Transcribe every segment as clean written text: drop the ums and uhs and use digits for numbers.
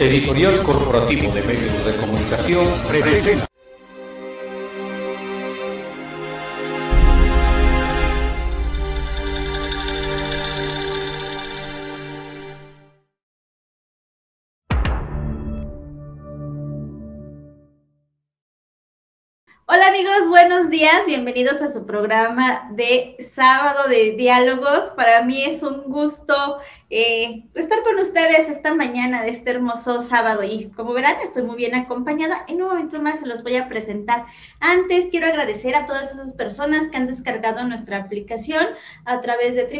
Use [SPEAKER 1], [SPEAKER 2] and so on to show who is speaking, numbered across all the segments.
[SPEAKER 1] Editorial Corporativo de Medios de Comunicación presenta.
[SPEAKER 2] Hola amigos, buenos días, bienvenidos a su programa de sábado de diálogos. Para mí es un gusto estar con ustedes esta mañana de este hermoso sábado y como verán estoy muy bien acompañada. En un momento más se los voy a presentar. Antes quiero agradecer a todas esas personas que han descargado nuestra aplicación a través de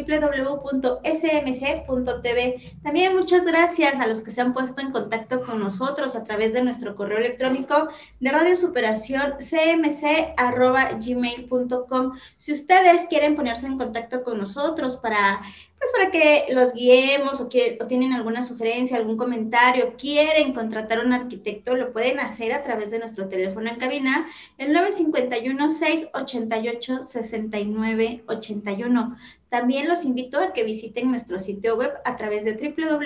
[SPEAKER 2] www.smc.tv. También muchas gracias a los que se han puesto en contacto con nosotros a través de nuestro correo electrónico de Radio Superación cmc@gmail.com. Si ustedes quieren ponerse en contacto con nosotros para que los guiemos o tienen alguna sugerencia, algún comentario, quieren contratar a un arquitecto, lo pueden hacer a través de nuestro teléfono en cabina, el 951-688-6981. También los invito a que visiten nuestro sitio web a través de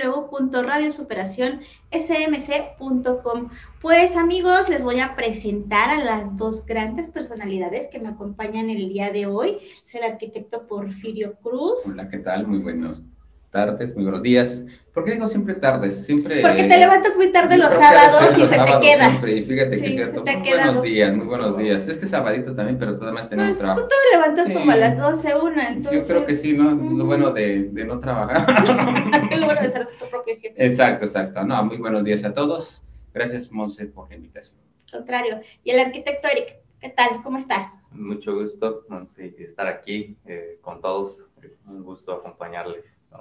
[SPEAKER 2] www.radiosuperacionsmc.com. Pues amigos, les voy a presentar a las dos grandes personalidades que me acompañan el día de hoy. Es el arquitecto Porfirio Cruz.
[SPEAKER 3] Hola, ¿qué tal? Muy buenas tardes, muy buenos días. ¿Por qué digo siempre tardes? Siempre.
[SPEAKER 2] Porque te levantas muy tarde los sábados y se te queda.
[SPEAKER 3] Siempre, y fíjate que es cierto. Muy buenos días. Es que es sabadito también, pero además tenemos trabajo.
[SPEAKER 2] Tú te levantas como a las 12, 1, entonces.
[SPEAKER 3] Yo creo que sí, ¿no? Lo bueno de no trabajar.
[SPEAKER 2] Es lo bueno de ser tu propio jefe.
[SPEAKER 3] Exacto. No, muy buenos días a todos. Gracias, Monse, por la invitación.
[SPEAKER 2] Al contrario. Y el arquitecto Eric, ¿qué tal? ¿Cómo estás?
[SPEAKER 4] Mucho gusto, Monse, estar aquí con todos. Un gusto acompañarles.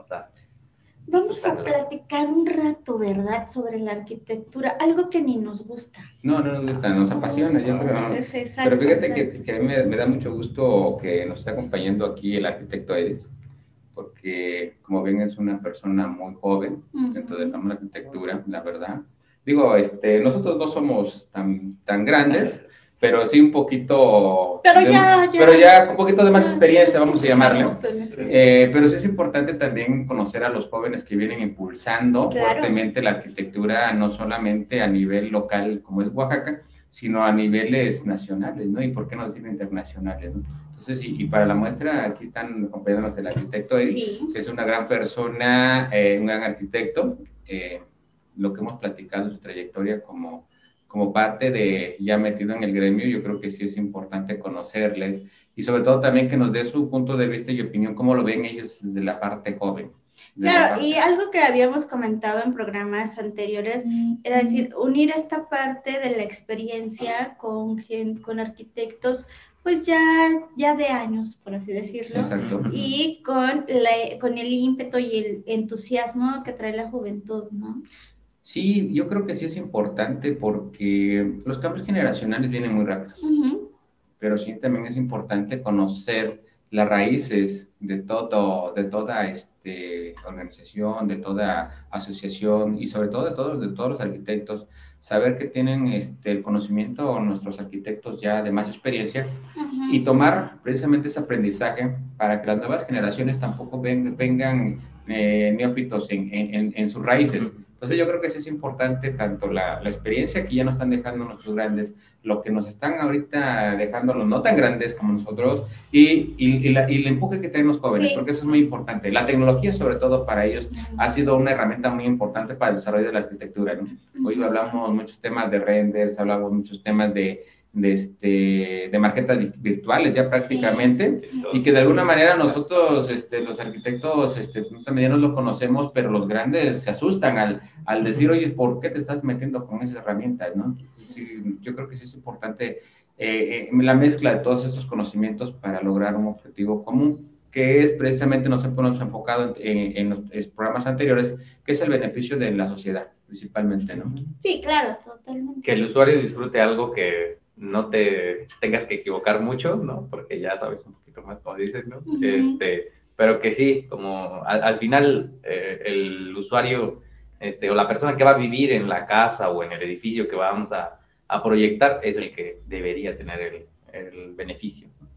[SPEAKER 2] Vamos a platicar un rato, ¿verdad? Sobre la arquitectura, algo que ni nos gusta.
[SPEAKER 3] No nos gusta, nos apasiona, yo creo. Pero fíjate que a mí me da mucho gusto que nos esté acompañando aquí el arquitecto Eric, porque como ven es una persona muy joven dentro del ramo de la arquitectura, la verdad. Digo, nosotros no somos tan grandes, pero sí un poquito... Pero ya un poquito de más experiencia, vamos a llamarle. Pero sí es importante también conocer a los jóvenes que vienen impulsando fuertemente la arquitectura, no solamente a nivel local, como es Oaxaca, sino a niveles nacionales, ¿no? Y por qué no decir internacionales, ¿no? Entonces, y para la muestra, aquí están acompañándonos el arquitecto Eric, que es una gran persona, un gran arquitecto, lo que hemos platicado en su trayectoria como parte de ya metido en el gremio, yo creo que sí es importante conocerle y sobre todo también que nos dé su punto de vista y opinión, cómo lo ven ellos desde la parte joven.
[SPEAKER 2] Claro, y algo que habíamos comentado en programas anteriores era decir, unir esta parte de la experiencia con arquitectos, pues ya de años, por así decirlo.
[SPEAKER 3] Exacto.
[SPEAKER 2] Y con el ímpetu y el entusiasmo que trae la juventud, ¿no?
[SPEAKER 3] Sí, yo creo que sí es importante porque los cambios generacionales vienen muy rápido, pero sí también es importante conocer las raíces de toda organización, de toda asociación y sobre todo de todos los arquitectos, saber que tienen el conocimiento nuestros arquitectos ya de más experiencia y tomar precisamente ese aprendizaje para que las nuevas generaciones tampoco vengan neófitos en sus raíces. Entonces yo creo que sí es importante tanto la experiencia que ya nos están dejando nuestros grandes, lo que nos están ahorita dejando los no tan grandes como nosotros y el empuje que tenemos jóvenes, porque eso es muy importante. La tecnología sobre todo para ellos ha sido una herramienta muy importante para el desarrollo de la arquitectura, ¿no? Hoy hablamos muchos temas de renders, hablamos muchos temas de maquetas virtuales ya prácticamente, y que de alguna manera nosotros, los arquitectos, también nos lo conocemos, pero los grandes se asustan al decir, oye, ¿por qué te estás metiendo con esas herramientas, no? Sí, yo creo que sí es importante la mezcla de todos estos conocimientos para lograr un objetivo común, que es precisamente, nos hemos enfocado en los programas anteriores, que es el beneficio de la sociedad, principalmente, ¿no?
[SPEAKER 2] Sí, claro, totalmente.
[SPEAKER 4] Que el usuario disfrute algo que no te tengas que equivocar mucho, ¿no? Porque ya sabes un poquito más, como dicen, ¿no? Pero que sí, como al final el usuario o la persona que va a vivir en la casa o en el edificio que vamos a proyectar es el que debería tener el beneficio.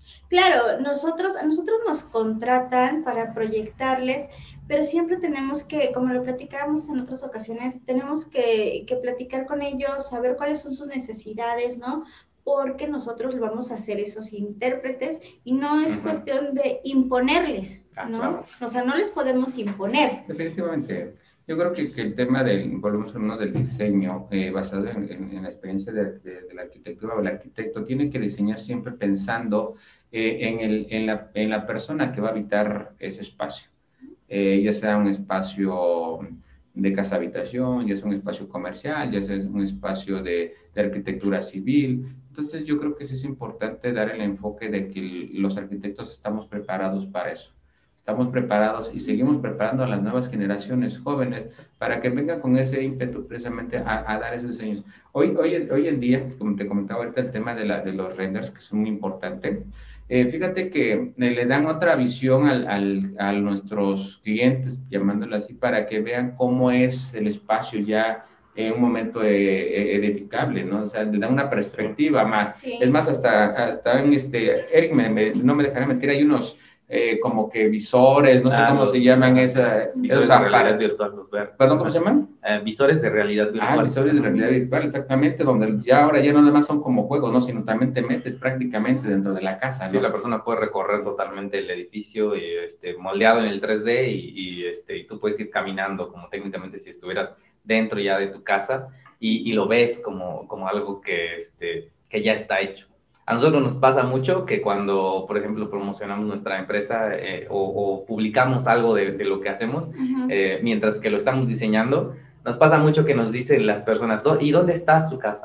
[SPEAKER 2] Claro, a nosotros nos contratan para proyectarles, pero siempre tenemos que, como lo platicábamos en otras ocasiones, tenemos que platicar con ellos, saber cuáles son sus necesidades, ¿no? Porque nosotros vamos a ser esos intérpretes y no es cuestión de imponerles, ¿no? Claro. O sea, no les podemos imponer.
[SPEAKER 3] Definitivamente. Yo creo que el tema volvemos a uno del diseño, basado en la experiencia de la arquitectura o el arquitecto, tiene que diseñar siempre pensando en la persona que va a habitar ese espacio. Ya sea un espacio de casa-habitación, ya sea un espacio comercial, ya sea un espacio de arquitectura civil. Entonces yo creo que sí es importante dar el enfoque de que los arquitectos estamos preparados para eso. Estamos preparados y seguimos preparando a las nuevas generaciones jóvenes para que vengan con ese ímpetu precisamente a dar esos diseños. Hoy en día, como te comentaba ahorita, el tema de los renders, que es muy importante. Fíjate que le dan otra visión a nuestros clientes, llamándolo así, para que vean cómo es el espacio ya en un momento edificable, ¿no? O sea, le dan una perspectiva más. Sí. Es más, hasta en Eric no me dejará mentir, hay unos como que visores, no sé cómo se llaman
[SPEAKER 4] visores de realidad virtual.
[SPEAKER 3] ¿Perdón, cómo se llaman?
[SPEAKER 4] Visores de realidad virtual.
[SPEAKER 3] Visores de realidad virtual, exactamente, donde ya ahora ya no nada más son como juegos, ¿no? Sino también te metes prácticamente dentro de la casa, ¿no?
[SPEAKER 4] Sí, la persona puede recorrer totalmente el edificio y, moldeado en el 3D y tú puedes ir caminando como técnicamente si estuvieras dentro ya de tu casa y lo ves como algo que ya está hecho. A nosotros nos pasa mucho que cuando, por ejemplo, promocionamos nuestra empresa o publicamos algo de lo que hacemos, mientras que lo estamos diseñando, nos pasa mucho que nos dicen las personas, ¿y dónde está su casa?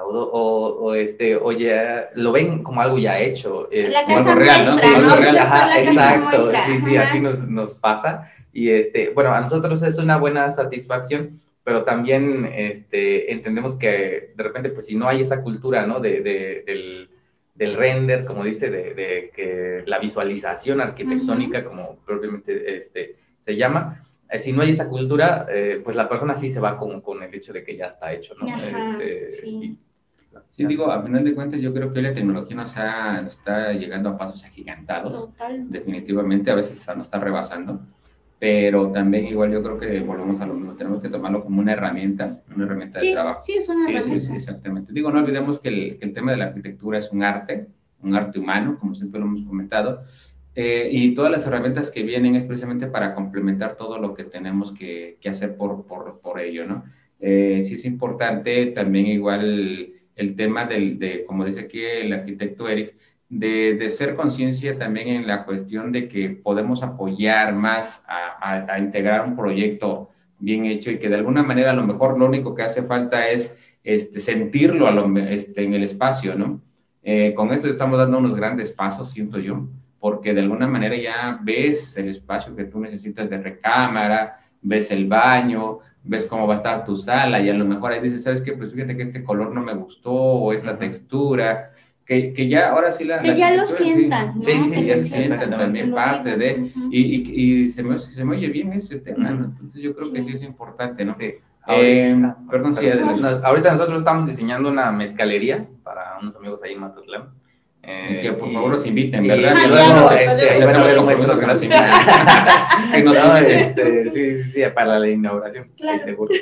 [SPEAKER 4] Oye, lo ven como algo ya hecho.
[SPEAKER 2] La casa
[SPEAKER 4] algo real,
[SPEAKER 2] muestra,
[SPEAKER 4] ¿no? Sí,
[SPEAKER 2] ¿no?
[SPEAKER 4] algo real. Ajá, exacto.
[SPEAKER 2] Muestra.
[SPEAKER 4] Sí, así nos pasa. Y bueno, a nosotros es una buena satisfacción, pero también entendemos que de repente, pues si no hay esa cultura, ¿no? Del render, como dice, de que la visualización arquitectónica, como propiamente se llama, si no hay esa cultura, pues la persona sí se va con el hecho de que ya está hecho, ¿no?
[SPEAKER 2] Sí.
[SPEAKER 3] Sí, digo, a final de cuentas, yo creo que la tecnología nos está llegando a pasos agigantados.
[SPEAKER 2] Total.
[SPEAKER 3] Definitivamente, a veces nos está rebasando. Pero también igual yo creo que volvemos a lo mismo, tenemos que tomarlo como una herramienta de trabajo.
[SPEAKER 2] Sí, es una herramienta.
[SPEAKER 3] Sí, exactamente. Digo, no olvidemos que el tema de la arquitectura es un arte humano, como siempre lo hemos comentado, y todas las herramientas que vienen es precisamente para complementar todo lo que tenemos que hacer por ello, ¿no? Sí es importante también igual el tema como dice aquí el arquitecto Eric, de ser conciencia también en la cuestión de que podemos apoyar más a integrar un proyecto bien hecho y que de alguna manera a lo mejor lo único que hace falta es sentirlo en el espacio, ¿no? Con esto estamos dando unos grandes pasos, siento yo, porque de alguna manera ya ves el espacio que tú necesitas de recámara, ves el baño, ves cómo va a estar tu sala y a lo mejor ahí dices, ¿sabes qué? Pues fíjate que este color no me gustó o es la textura. Que ya ahora sí
[SPEAKER 2] que ya lo sientan, ¿no?
[SPEAKER 3] Sí,
[SPEAKER 2] que
[SPEAKER 3] ya sientan también parte de, y se me oye bien ese tema, ¿no? Entonces yo creo que sí es importante, ¿no?
[SPEAKER 4] Sí.
[SPEAKER 3] Perdón, sí,
[SPEAKER 4] ahorita nosotros estamos diseñando una mezcalería para unos amigos ahí en Mazatlán.
[SPEAKER 3] Que por favor los inviten, ¿verdad?
[SPEAKER 4] Y luego, ahí van a ver cómo es que nos invitan. Sí, para la inauguración,
[SPEAKER 2] claro.
[SPEAKER 4] Seguro.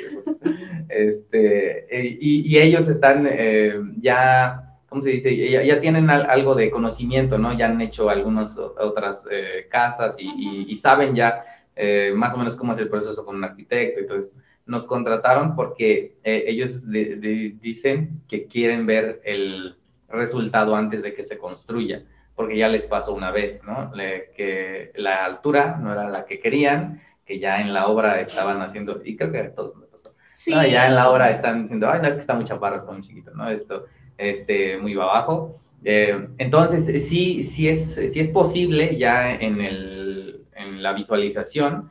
[SPEAKER 4] Y ellos están ya, ¿cómo se dice? Ya tienen algo de conocimiento, ¿no? Ya han hecho algunas otras casas y saben ya más o menos cómo es el proceso con un arquitecto y todo esto. Nos contrataron porque ellos dicen que quieren ver el resultado antes de que se construya, porque ya les pasó una vez, ¿no? Que la altura no era la que querían, que ya en la obra estaban haciendo, y creo que a todos les pasó,
[SPEAKER 2] sí.
[SPEAKER 4] ¿no? Ya en la obra están diciendo, ay, no, es que está muy chaparro, está muy chiquito, ¿no? Esto, muy abajo. Entonces, sí es posible ya en la visualización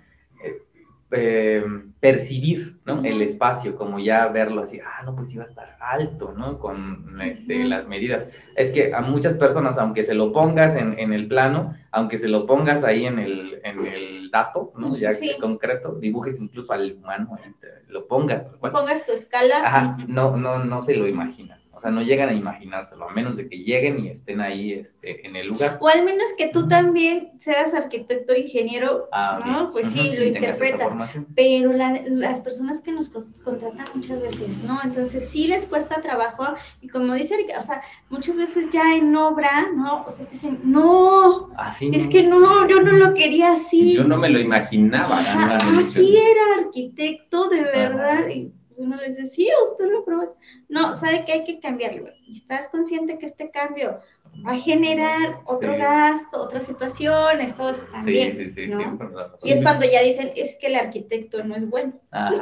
[SPEAKER 4] percibir, ¿no? El espacio, como ya verlo así, no, pues iba a estar alto, ¿no? Con las medidas. Es que a muchas personas, aunque se lo pongas en el plano, aunque se lo pongas ahí en el dato, ¿no? Ya que concreto, dibujes incluso al humano, lo pongas.
[SPEAKER 2] Pongas tu escala.
[SPEAKER 4] Ajá, no se lo imaginan. O sea, no llegan a imaginárselo, a menos de que lleguen y estén ahí en el lugar.
[SPEAKER 2] O al menos que tú también seas arquitecto o ingeniero, ¿no? Pues sí, lo interpretas. Pero las personas que nos contratan muchas veces, ¿no? Entonces sí les cuesta trabajo, y como dice Erika, o sea, muchas veces ya en obra, ¿no? O sea, te dicen, no, es que no, yo no lo quería así.
[SPEAKER 3] Yo no me lo imaginaba.
[SPEAKER 2] Así era arquitecto, de verdad. Y uno le dice, sí, usted lo probó. No, sabe que hay que cambiarlo. Y estás consciente que este cambio va a generar otro gasto, otras situaciones, todo eso también. Sí, ¿no? Siempre. Y es cuando ya dicen, es que el arquitecto no es bueno.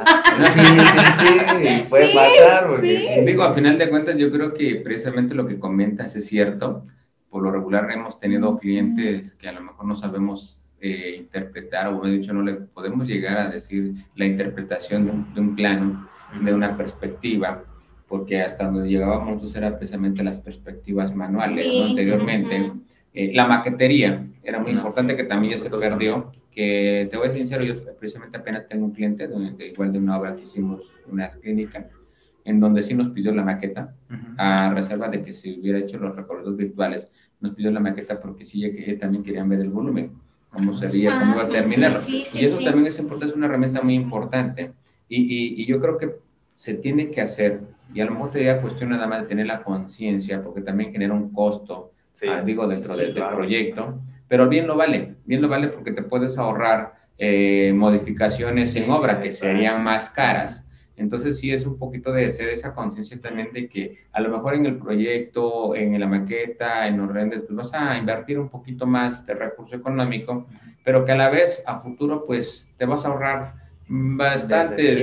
[SPEAKER 4] Sí, puede pasar. Porque
[SPEAKER 3] digo, a final de cuentas, yo creo que precisamente lo que comentas es cierto. Por lo regular hemos tenido clientes que a lo mejor no sabemos interpretar, o de hecho no le podemos llegar a decir la interpretación de un plano, de una perspectiva, porque hasta donde llegábamos era precisamente las perspectivas manuales, ¿no? Anteriormente. La maquetería era muy importante, que también ya se perdió, que te voy a ser sincero, yo precisamente apenas tengo un cliente, igual de una obra que hicimos, una clínica, en donde sí nos pidió la maqueta, a reserva de que se hubiera hecho los recorridos virtuales, nos pidió la maqueta porque sí, ya también querían ver el volumen, cómo sería, cómo iba a terminar. Y eso también es importante, es una herramienta muy importante. Y yo creo que se tiene que hacer, y a lo mejor sería cuestión nada más de tener la conciencia, porque también genera un costo, digo, dentro del proyecto, pero bien lo vale porque te puedes ahorrar modificaciones en obra que serían más caras. Entonces sí es un poquito de hacer esa conciencia también de que a lo mejor en el proyecto, en la maqueta, en los renders, pues vas a invertir un poquito más de recurso económico, pero que a la vez a futuro pues te vas a ahorrar bastante,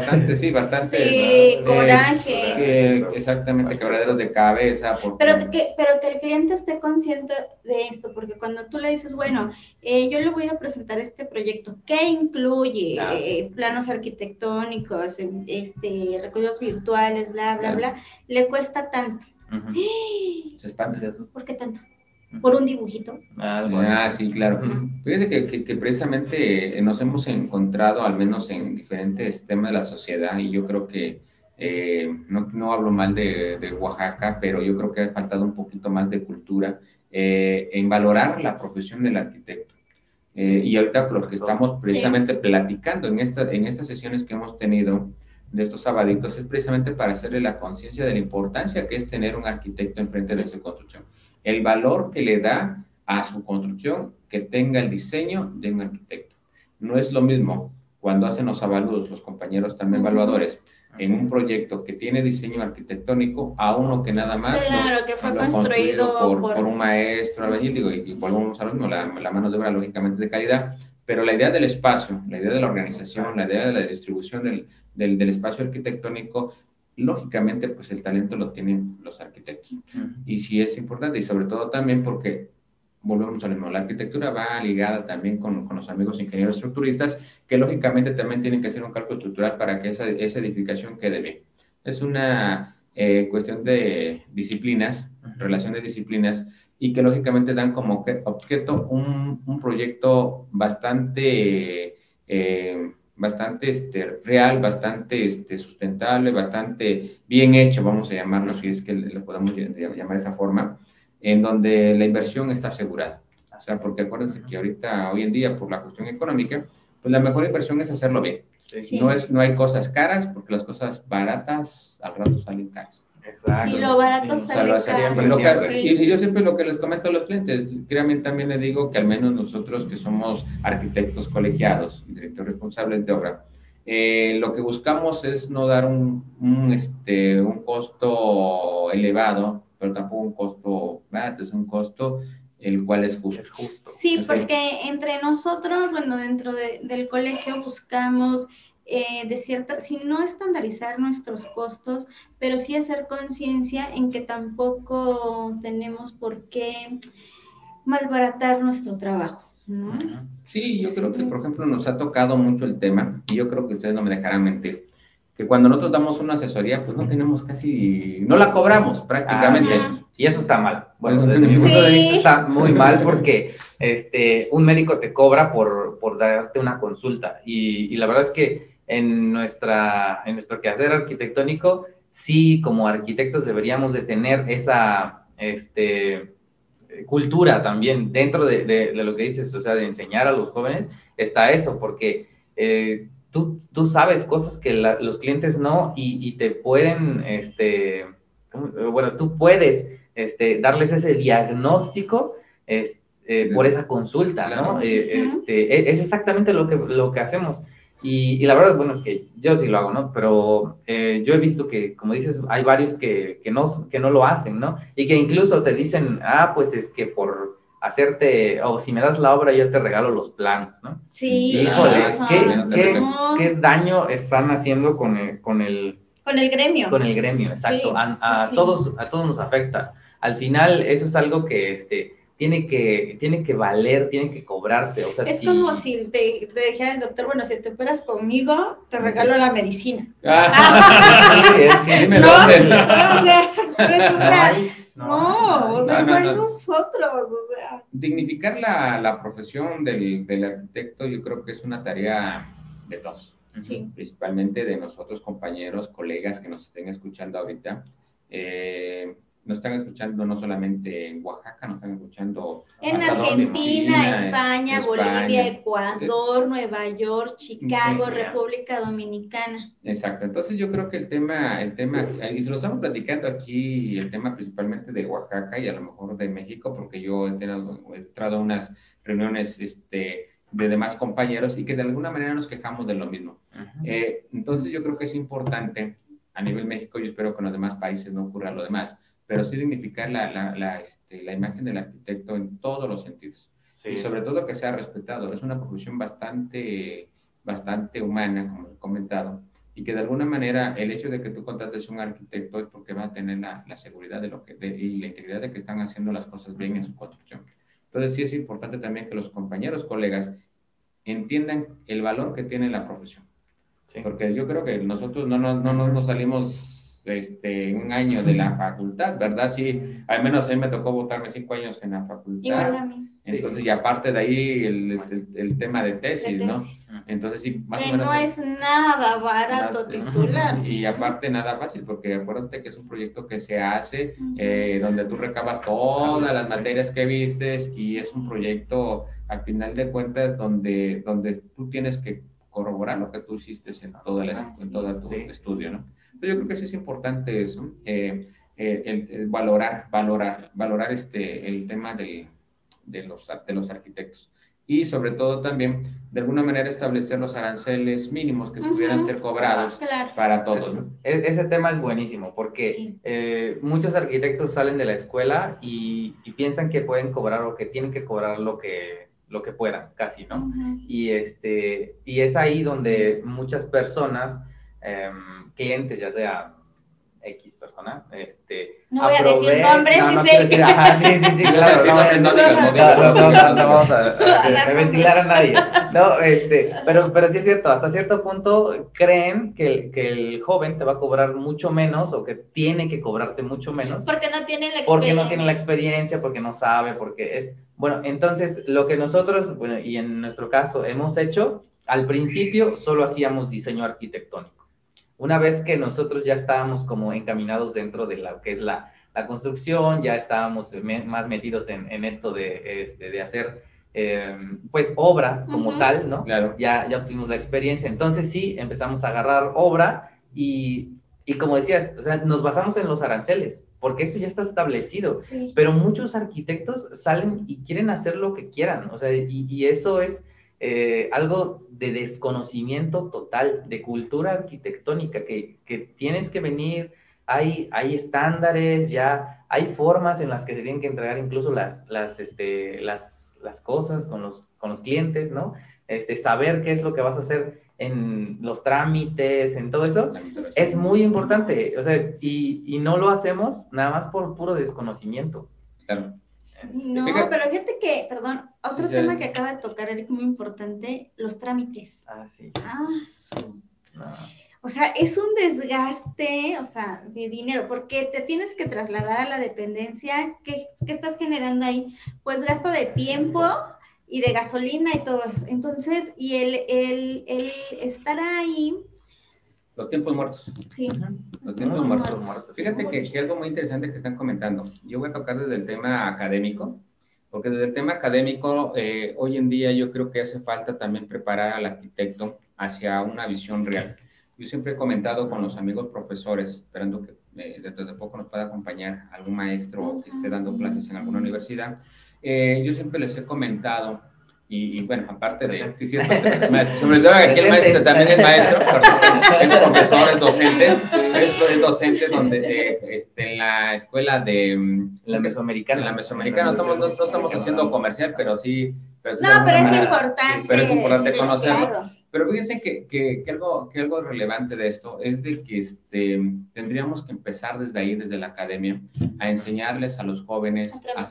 [SPEAKER 2] coraje.
[SPEAKER 3] Exactamente, quebraderos de cabeza.
[SPEAKER 2] Pero que el cliente esté consciente de esto, porque cuando tú le dices, bueno, yo le voy a presentar este proyecto, ¿qué incluye? Planos arquitectónicos, recorridos virtuales, bla, bla, bla, le cuesta tanto.
[SPEAKER 3] Se espanta.
[SPEAKER 2] ¿Por qué tanto? ¿Por un dibujito?
[SPEAKER 3] Sí, claro. Fíjese que precisamente nos hemos encontrado, al menos en diferentes temas de la sociedad, y yo creo que no hablo mal de Oaxaca, pero yo creo que ha faltado un poquito más de cultura en valorar la profesión del arquitecto. Y ahorita lo que estamos precisamente platicando en estas sesiones que hemos tenido de estos sabaditos es precisamente para hacerle la conciencia de la importancia que es tener un arquitecto enfrente de su construcción. El valor que le da a su construcción que tenga el diseño de un arquitecto. No es lo mismo cuando hacen los avalúos, los compañeros también evaluadores, en un proyecto que tiene diseño arquitectónico a uno que nada más
[SPEAKER 2] que fue construido
[SPEAKER 3] por un maestro albañil, digo, y volvemos a lo mismo, la mano de obra lógicamente de calidad, pero la idea del espacio, la idea de la organización, la idea de la distribución del espacio arquitectónico, lógicamente pues el talento lo tienen los arquitectos. Y sí es importante, y sobre todo también porque volvemos a lo mismo, la arquitectura va ligada también con los amigos ingenieros estructuristas, que lógicamente también tienen que hacer un cálculo estructural para que esa edificación quede bien. Es una cuestión de disciplinas, relación de disciplinas, y que lógicamente dan como objeto un proyecto bastante real, bastante sustentable, bastante bien hecho, vamos a llamarlo, si es que lo podemos llamar de esa forma, en donde la inversión está asegurada. O sea, porque acuérdense que hoy en día, por la cuestión económica, pues la mejor inversión es hacerlo bien. Sí. No hay cosas caras, porque las cosas baratas al rato salen caras.
[SPEAKER 2] Exacto. Y lo barato sale caro.
[SPEAKER 3] Y yo siempre lo que les comento a los clientes, créanme, también les digo que al menos nosotros que somos arquitectos colegiados y directores responsables de obra, lo que buscamos es no dar un costo elevado, pero tampoco un costo barato, es un costo el cual es justo.
[SPEAKER 2] Sí, porque entre nosotros, bueno, dentro del colegio buscamos si no estandarizar nuestros costos, pero sí hacer conciencia en que tampoco tenemos por qué malbaratar nuestro trabajo, ¿no?
[SPEAKER 3] Sí, yo creo que, por ejemplo, nos ha tocado mucho el tema, y yo creo que ustedes no me dejarán mentir, que cuando nosotros damos una asesoría, pues no tenemos no la cobramos prácticamente.
[SPEAKER 4] Y eso está mal. Bueno, desde mi punto de vista está muy mal porque un médico te cobra por darte una consulta. Y la verdad es que en nuestro quehacer arquitectónico sí, como arquitectos deberíamos de tener esa cultura también dentro de lo que dices, o sea, de enseñar a los jóvenes, está eso, porque tú sabes cosas que los clientes no, y te pueden, bueno, tú puedes darles ese diagnóstico por esa consulta, ¿no? Es exactamente lo que hacemos. Y la verdad, bueno, es que yo sí lo hago, ¿no? Pero yo he visto que, como dices, hay varios que no lo hacen, ¿no? Y que incluso te dicen, pues es que por hacerte, o si me das la obra, yo te regalo los planos, ¿no?
[SPEAKER 2] Sí.
[SPEAKER 4] Híjole, ¿qué daño están haciendo con el
[SPEAKER 2] gremio?
[SPEAKER 4] Con el gremio, exacto.
[SPEAKER 2] Sí,
[SPEAKER 4] a todos nos afecta. Al final, eso es algo que tiene que valer, tiene que cobrarse. O sea,
[SPEAKER 2] es como si te dijera el doctor, bueno, si te operas conmigo, te regalo la medicina.
[SPEAKER 3] Es que dime dónde.
[SPEAKER 2] Nosotros, o sea.
[SPEAKER 3] Dignificar la profesión del arquitecto, yo creo que es una tarea de todos.
[SPEAKER 2] Sí.
[SPEAKER 3] Principalmente de nosotros, compañeros, colegas que nos estén escuchando ahorita. Nos están escuchando no solamente en Oaxaca, nos están escuchando
[SPEAKER 2] en Argentina, España, Bolivia, Ecuador, Nueva York, Chicago, República Dominicana.
[SPEAKER 3] Exacto. Entonces yo creo que el tema, y se lo estamos platicando aquí, el tema principalmente de Oaxaca y a lo mejor de México, porque yo he entrado a unas reuniones de demás compañeros y que de alguna manera nos quejamos de lo mismo. Entonces yo creo que es importante a nivel México, yo espero que en los demás países no ocurra lo demás, pero sí dignificar la imagen del arquitecto en todos los sentidos. Sí. Y sobre todo que sea respetado. Es una profesión bastante humana, como he comentado, y que de alguna manera el hecho de que tú contrates un arquitecto es porque va a tener la seguridad y la integridad de que están haciendo las cosas bien en su construcción. Entonces sí es importante también que los compañeros, colegas, entiendan el valor que tiene la profesión. Sí. Porque yo creo que nosotros no salimos un año de la facultad, ¿verdad? Sí, al menos a mí me tocó votarme 5 años en la facultad.
[SPEAKER 2] Igual a mí.
[SPEAKER 3] Entonces, sí. Y aparte de ahí el tema de tesis, ¿no? Entonces, sí,
[SPEAKER 2] más o menos. No es nada barato titular.
[SPEAKER 3] Y aparte nada fácil, porque acuérdate que es un proyecto que se hace donde tú recabas todas las materias que vistes y es un proyecto, al final de cuentas, donde tú tienes que corroborar lo que tú hiciste en todo tu estudio, ¿no? Entonces, yo creo que sí es importante eso, el valorar el tema de los arquitectos. Y sobre todo también, de alguna manera, establecer los aranceles mínimos que pudieran ser cobrados para todos, ¿no?
[SPEAKER 4] Ese tema es buenísimo, porque muchos arquitectos salen de la escuela y piensan que pueden cobrar o que tienen que cobrar lo que puedan, casi, ¿no? Y es ahí donde muchas personas, clientes, ya sea X persona,
[SPEAKER 2] no voy a decir nombres,
[SPEAKER 4] no quiero decir, sí, claro, no vamos a ventilar a nadie, no, pero sí es cierto, hasta cierto punto creen que el joven te va a cobrar mucho menos o que tiene que cobrarte mucho menos.
[SPEAKER 2] Porque no tiene la experiencia.
[SPEAKER 4] Porque no tiene la experiencia, porque no sabe, bueno, entonces lo que nosotros, bueno, y en nuestro caso hemos hecho, al principio solo hacíamos diseño arquitectónico. Una vez que nosotros ya estábamos como encaminados dentro de lo que es la construcción, ya estábamos más metidos en esto de hacer, pues, obra como tal, ¿no?
[SPEAKER 3] Claro.
[SPEAKER 4] Ya obtuvimos la experiencia. Entonces, sí, empezamos a agarrar obra y como decías, o sea, nos basamos en los aranceles, porque eso ya está establecido.
[SPEAKER 2] Sí.
[SPEAKER 4] Pero muchos arquitectos salen y quieren hacer lo que quieran, o sea, y eso es algo de desconocimiento total, de cultura arquitectónica, que tienes que venir, hay estándares, ya hay formas en las que se tienen que entregar incluso las cosas con los clientes, ¿no? Saber qué es lo que vas a hacer en los trámites, en todo eso, es muy importante, o sea, y no lo hacemos nada más por puro desconocimiento.
[SPEAKER 3] Claro.
[SPEAKER 2] No, pero fíjate que, perdón, otro tema que acaba de tocar, Eric, muy importante, los trámites.
[SPEAKER 4] Sí.
[SPEAKER 2] No. O sea, es un desgaste, o sea, de dinero, porque te tienes que trasladar a la dependencia. ¿Qué estás generando ahí? Pues gasto de tiempo y de gasolina y todo eso. Entonces, y el estar ahí...
[SPEAKER 3] Los tiempos muertos.
[SPEAKER 2] Sí,
[SPEAKER 3] Los tiempos muertos. Fíjate que algo muy interesante que están comentando. Yo voy a tocar desde el tema académico, porque desde el tema académico, hoy en día yo creo que hace falta también preparar al arquitecto hacia una visión real. Yo siempre he comentado con los amigos profesores, esperando que dentro de poco nos pueda acompañar algún maestro que esté dando clases en alguna universidad. Yo siempre les he comentado, y bueno, aparte de, sí, cierto, sobre todo aquí el maestro también es maestro, es profesor, es docente, es docente donde en la escuela de
[SPEAKER 4] la Mesoamericana.
[SPEAKER 3] En la Mesoamericana no estamos haciendo comercial, pero sí.
[SPEAKER 2] Pero es importante.
[SPEAKER 3] Pero es importante conocerlo.
[SPEAKER 2] Claro.
[SPEAKER 3] Pero fíjense que algo relevante de esto es de que tendríamos que empezar desde ahí, desde la academia, a enseñarles a los jóvenes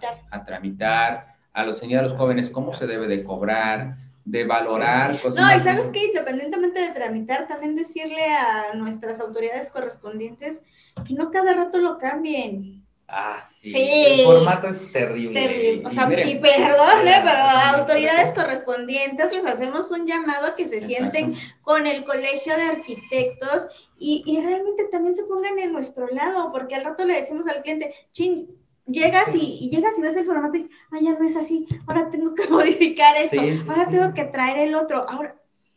[SPEAKER 3] a tramitar, a enseñar a los jóvenes cómo se debe de cobrar, de valorar cosas.
[SPEAKER 2] No, y sabes que independientemente de tramitar, también decirle a nuestras autoridades correspondientes que no cada rato lo cambien.
[SPEAKER 4] Ah, sí.
[SPEAKER 2] Sí.
[SPEAKER 4] El formato es terrible.
[SPEAKER 2] Terrible. O sea, y perdón, pero a autoridades correspondientes les hacemos un llamado a que se sienten con el Colegio de Arquitectos y realmente también se pongan en nuestro lado, porque al rato le decimos al cliente, chin, llegas y ves el formato y, ya no es así, ahora tengo que modificar esto, ahora tengo que traer el otro, ahora...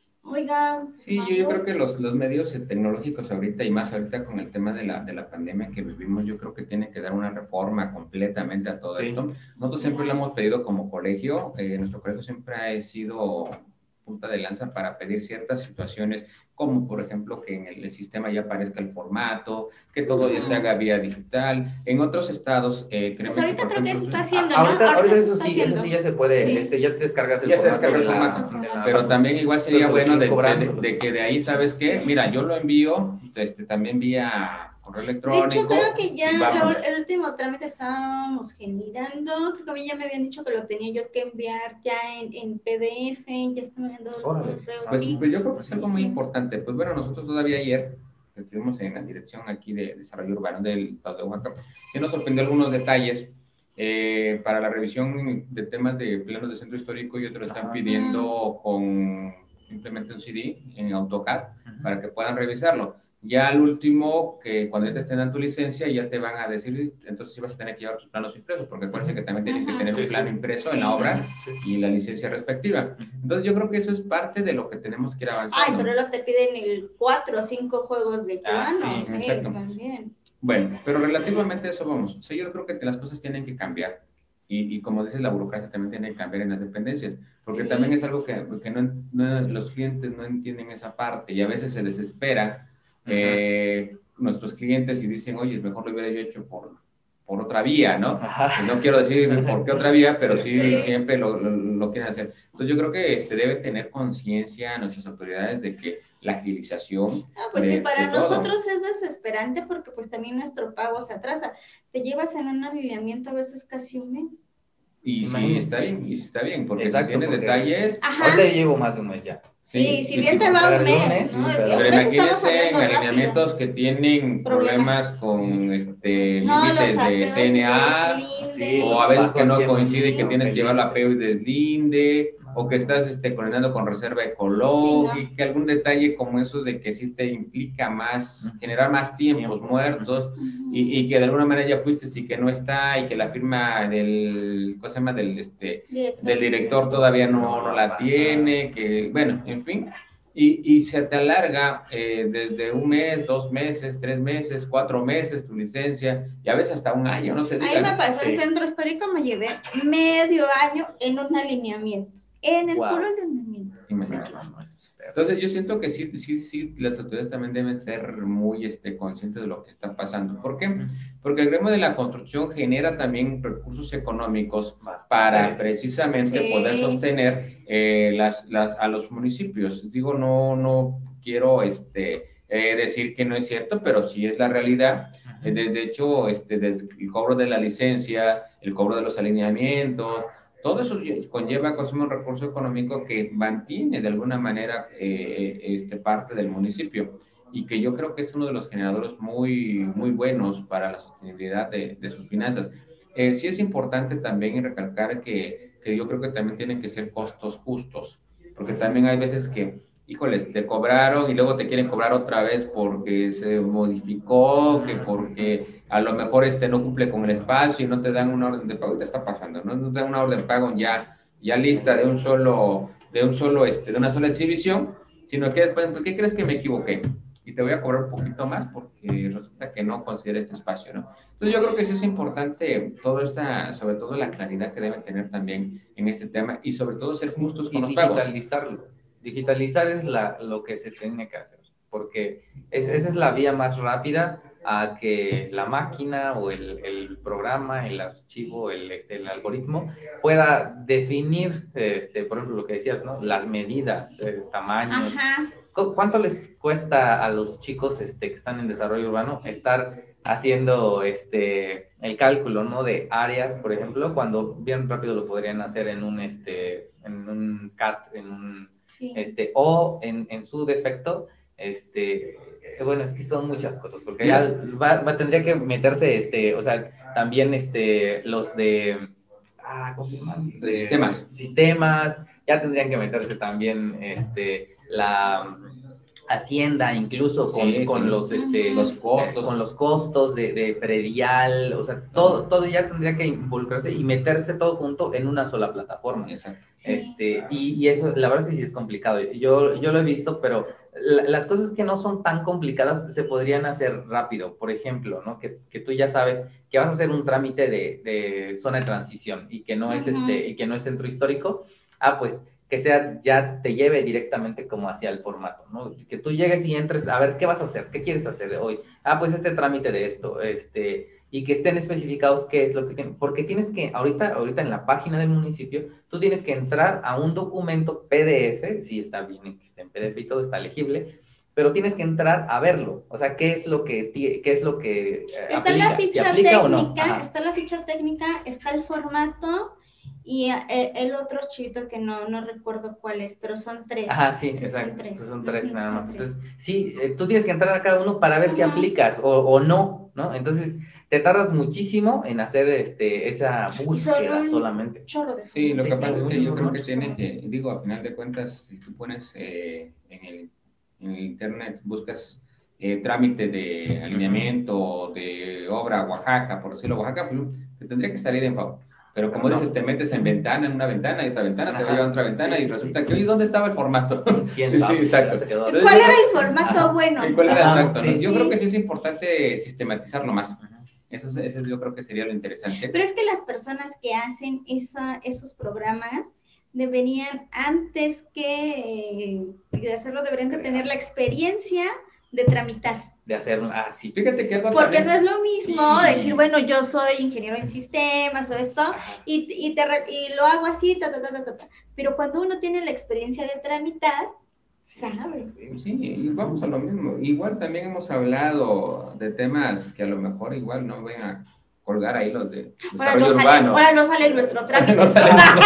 [SPEAKER 2] Oiga.
[SPEAKER 3] Sí, yo creo que los medios tecnológicos ahorita y más ahorita con el tema de la pandemia que vivimos, yo creo que tiene que dar una reforma completamente a todo esto. Nosotros siempre lo hemos pedido como colegio, nuestro colegio siempre ha sido punta de lanza para pedir ciertas situaciones, como por ejemplo que en el sistema ya aparezca el formato, que todo ya se haga vía digital. En otros estados,
[SPEAKER 2] pues ahorita creo que se está haciendo, ¿no?
[SPEAKER 4] Ahorita eso sí ya se puede, ya te descargas el
[SPEAKER 3] formato. Pero también igual sería bueno de que de ahí, ¿sabes qué? Mira, yo lo envío, también vía correo electrónico.
[SPEAKER 2] De hecho, creo que ya el último trámite que estábamos generando, creo que a mí ya me habían dicho que lo tenía yo que enviar ya en PDF, ya estamos viendo el correo.
[SPEAKER 3] Pues yo creo que es algo muy importante. Pues bueno, nosotros todavía ayer estuvimos en la dirección aquí de desarrollo urbano del estado de Oaxaca. Sí nos sorprendió algunos detalles para la revisión de temas de planos de centro histórico. Ellos te lo están pidiendo con simplemente un CD en AutoCAD para que puedan revisarlo. Ya al último, que cuando ya te estén dando tu licencia, ya te van a decir, entonces sí vas a tener que llevar tus planos impresos, porque acuérdense que también tienes que tener un plano impreso en la obra y la licencia respectiva. Entonces yo creo que eso es parte de lo que tenemos que ir avanzando.
[SPEAKER 2] Ay, pero luego te piden el 4 o 5 juegos de planos, también.
[SPEAKER 3] Bueno, pero relativamente a eso vamos. O sea, yo creo que las cosas tienen que cambiar. Y como dices, la burocracia también tiene que cambiar en las dependencias, porque también es algo que los clientes no entienden esa parte y a veces se desespera nuestros clientes y dicen, oye, mejor lo hubiera yo hecho por otra vía, ¿no? No quiero decir por qué otra vía, pero sí. Siempre lo quieren hacer. Entonces yo creo que debe tener conciencia nuestras autoridades de que la agilización...
[SPEAKER 2] pues sí, para nosotros es desesperante porque pues también nuestro pago se atrasa. Te llevas en un alineamiento a veces casi un mes.
[SPEAKER 3] Y sí, está bien, porque si tiene detalles...
[SPEAKER 4] Ahorita llevo más de un mes ya.
[SPEAKER 2] Sí, si bien te va un mes, ¿no?
[SPEAKER 3] Pero imagínense en alineamientos que tienen problemas con límites de CNA, o a veces que no coincide y que tienes que llevar la PO y deslinde, o que estás coordinando con reserva ecológica, algún detalle como eso de que sí te implica más, generar más tiempos muertos, y que de alguna manera ya fuiste y que no está, y que la firma del director todavía no la tiene, que bueno, en fin, y se te alarga desde un mes, 2 meses, 3 meses, 4 meses tu licencia, y a veces hasta un año, no se diga.
[SPEAKER 2] Ahí me pasó en Centro Histórico, me llevé medio año en un alineamiento. En el puro alineamiento.
[SPEAKER 3] Imagínate. Entonces yo siento que sí, las autoridades también deben ser muy conscientes de lo que está pasando. ¿Por qué? Porque el gremio de la construcción genera también recursos económicos para precisamente poder sostener a los municipios. Digo, no quiero decir que no es cierto, pero sí es la realidad. De hecho, el cobro de las licencias, el cobro de los alineamientos, todo eso conlleva un recurso económico que mantiene de alguna manera parte del municipio y que yo creo que es uno de los generadores muy, muy buenos para la sostenibilidad de sus finanzas. Sí es importante también recalcar que yo creo que también tienen que ser costos justos, porque también hay veces que híjoles, te cobraron y luego te quieren cobrar otra vez porque se modificó, que porque a lo mejor no cumple con el espacio y no te dan una orden de pago. Y te está pasando, ¿no? No te dan una orden de pago ya lista de una sola exhibición, sino que después, ¿qué crees que me equivoqué? Y te voy a cobrar un poquito más porque resulta que no considera este espacio, ¿no? Entonces yo creo que sí es importante sobre todo la claridad que deben tener también en este tema y sobre todo ser justos con los pagos.
[SPEAKER 4] Digitalizarlo. Digitalizar es lo que se tiene que hacer, porque esa es la vía más rápida a que la máquina o el programa, el archivo, el algoritmo pueda definir, por ejemplo, lo que decías, ¿no? Las medidas, tamaños.
[SPEAKER 2] Ajá.
[SPEAKER 4] ¿Cuánto les cuesta a los chicos que están en desarrollo urbano estar haciendo el cálculo, ¿no? De áreas, por ejemplo, cuando bien rápido lo podrían hacer en un CAD,
[SPEAKER 2] Sí.
[SPEAKER 4] o en su defecto, bueno, es que son muchas cosas, porque ya tendría que meterse, o sea, también los de, ¿cómo se llaman? Sistemas, ya tendrían que meterse también, la Hacienda, incluso con los costos, con los costos de predial, o sea, todo ya tendría que involucrarse y meterse todo junto en una sola plataforma.
[SPEAKER 3] Exacto.
[SPEAKER 4] Y eso, la verdad es que sí es complicado. Yo lo he visto, pero las cosas que no son tan complicadas se podrían hacer rápido. Por ejemplo, ¿no? Que tú ya sabes que vas a hacer un trámite de zona de transición y que no es y que no es centro histórico. Pues que ya te lleve directamente como hacia el formato, ¿no? Que tú llegues y entres, a ver, ¿qué vas a hacer? ¿Qué quieres hacer hoy? Pues trámite de esto, y que estén especificados qué es lo que tienen, porque tienes que, ahorita en la página del municipio, tú tienes que entrar a un documento PDF, sí está bien que esté en PDF y todo, está legible, pero tienes que entrar a verlo, o sea, qué es lo que
[SPEAKER 2] está
[SPEAKER 4] aplica,
[SPEAKER 2] la ficha
[SPEAKER 4] aplica
[SPEAKER 2] técnica,
[SPEAKER 4] o no.
[SPEAKER 2] está la ficha técnica, está el formato y el otro archivito que no recuerdo cuál es, pero son 3.
[SPEAKER 4] Sí, exacto. Son tres nada más.
[SPEAKER 2] Son 3.
[SPEAKER 4] Entonces, sí, tú tienes que entrar a cada uno para ver si aplicas o no, ¿no? Entonces, te tardas muchísimo en hacer esa búsqueda solamente.
[SPEAKER 3] Sí, lo que pasa es que yo creo que tiene que, digo, a final de cuentas, si tú pones en el internet, buscas trámite de alineamiento de obra Oaxaca, por decirlo, Oaxaca, te tendría que salir en favor. Pero como dices, te metes en una ventana y otra ventana, te va a llevar a otra ventana y resulta que, oye, ¿dónde estaba el formato?
[SPEAKER 4] ¿Quién sabe?
[SPEAKER 3] Sí, exacto.
[SPEAKER 2] Entonces, ¿cuál era el formato bueno?
[SPEAKER 3] ¿Cuál era exacto? Yo creo que sí es importante sistematizarlo más. Eso yo creo que sería lo interesante.
[SPEAKER 2] Pero es que las personas que hacen esos programas deberían, antes de hacerlo, deberían de tener la experiencia de tramitar.
[SPEAKER 4] De hacerlo así.
[SPEAKER 3] Fíjate que
[SPEAKER 2] porque no es lo mismo decir, bueno, yo soy ingeniero en sistemas o esto, y lo hago así, pero cuando uno tiene la experiencia de tramitar, sabe.
[SPEAKER 3] Sí, y vamos a lo mismo. Igual también hemos hablado de temas que a lo mejor igual no ven a colgar ahí los de desarrollo urbano.
[SPEAKER 2] Ahora no salen nuestros trámites.
[SPEAKER 3] No,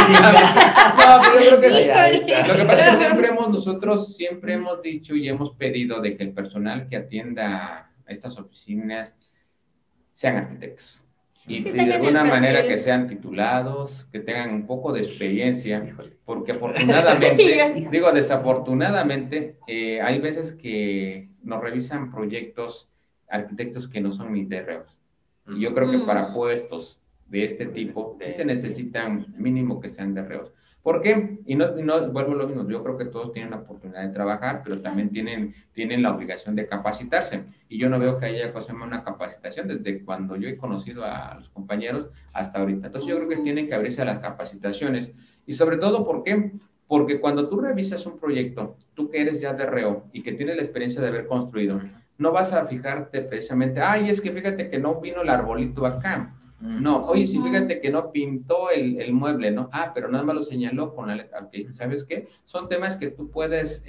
[SPEAKER 3] pero yo creo que lo que pasa es que nosotros siempre hemos dicho y hemos pedido de que el personal que atienda a estas oficinas sean arquitectos. Y de alguna manera que sean titulados, que tengan un poco de experiencia, porque afortunadamente, desafortunadamente, hay veces que nos revisan proyectos arquitectos que no son ni terreos. Y yo creo que para puestos de este tipo se necesitan mínimo que sean terreos. ¿Por qué? Y no vuelvo a lo mismo, yo creo que todos tienen la oportunidad de trabajar, pero también tienen la obligación de capacitarse. Y yo no veo que haya una capacitación desde cuando yo he conocido a los compañeros hasta ahorita. Entonces yo creo que tienen que abrirse a las capacitaciones. Y sobre todo, ¿por qué? Porque cuando tú revisas un proyecto, tú que eres ya terreo y que tienes la experiencia de haber construido, no vas a fijarte precisamente, es que fíjate que no vino el arbolito acá. No, oye, sí, fíjate que no pintó el mueble, ¿no? Pero nada más lo señaló con la letra. Okay, ¿sabes qué? Son temas que tú puedes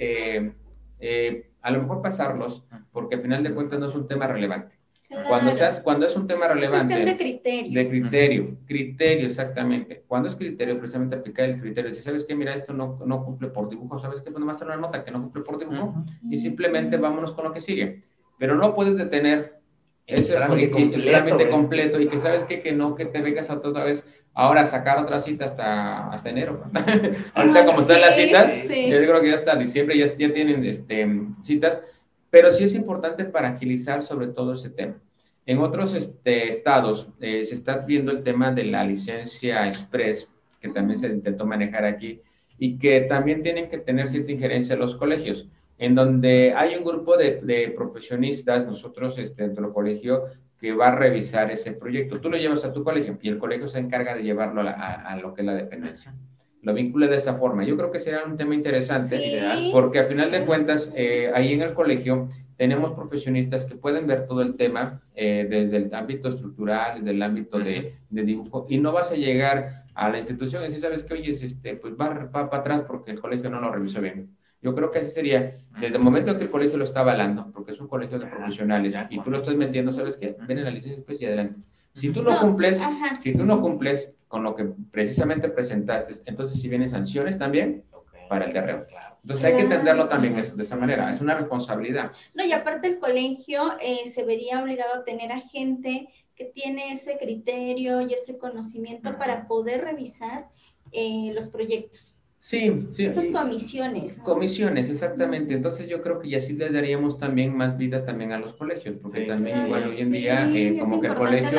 [SPEAKER 3] a lo mejor pasarlos, porque al final de cuentas no es un tema relevante. Claro. Cuando es un tema relevante.
[SPEAKER 2] Es cuestión de criterio.
[SPEAKER 3] De criterio, exactamente. Cuando es criterio, precisamente aplicar el criterio. Si sabes que, mira, esto no cumple por dibujo, ¿sabes qué? Pues nomás hacer una nota que no cumple por dibujo y simplemente vámonos con lo que sigue. Pero no puedes detener Es el trámite completo y que sabes que no que te vengas a otra vez ahora a sacar otra cita hasta enero. Ahorita como están las citas, yo creo que ya hasta diciembre ya tienen citas, pero sí es importante para agilizar sobre todo ese tema. En otros estados se está viendo el tema de la licencia express, que también se intentó manejar aquí, y que también tienen que tener cierta injerencia los colegios, en donde hay un grupo de profesionistas, nosotros dentro del colegio, que va a revisar ese proyecto. Tú lo llevas a tu colegio y el colegio se encarga de llevarlo a lo que es la dependencia. Lo vincula de esa forma. Yo creo que será un tema interesante, porque al final de cuentas, ahí en el colegio tenemos profesionistas que pueden ver todo el tema desde el ámbito estructural, desde el ámbito de dibujo, y no vas a llegar a la institución y decir, ¿sabes qué? Oye, pues va para atrás porque el colegio no lo revisó bien. Yo creo que así sería, desde el momento en que el colegio lo está avalando, porque es un colegio de profesionales, y tú lo estás metiendo, ¿sabes qué? Ven en la licencia especial y adelante. Si tú no cumples con lo que precisamente presentaste, entonces si vienen sanciones también para el terreno. Entonces hay que entenderlo también de esa manera, es una responsabilidad.
[SPEAKER 2] No, y aparte el colegio se vería obligado a tener a gente que tiene ese criterio y ese conocimiento para poder revisar los proyectos.
[SPEAKER 3] Sí.
[SPEAKER 2] Esas comisiones, ¿no?
[SPEAKER 3] Comisiones, exactamente. Entonces yo creo que ya sí le daríamos también más vida también a los colegios, porque también igual hoy en día como que el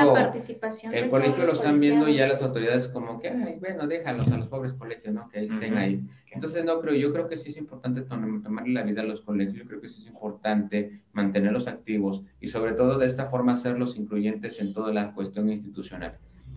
[SPEAKER 3] colegio lo están viendo y ya las autoridades como que, ay, bueno, déjalos a los pobres colegios, ¿no? Que estén ahí. Entonces yo creo que sí es importante tomarle la vida a los colegios, yo creo que sí es importante mantenerlos activos y sobre todo de esta forma hacerlos incluyentes en toda la cuestión institucional.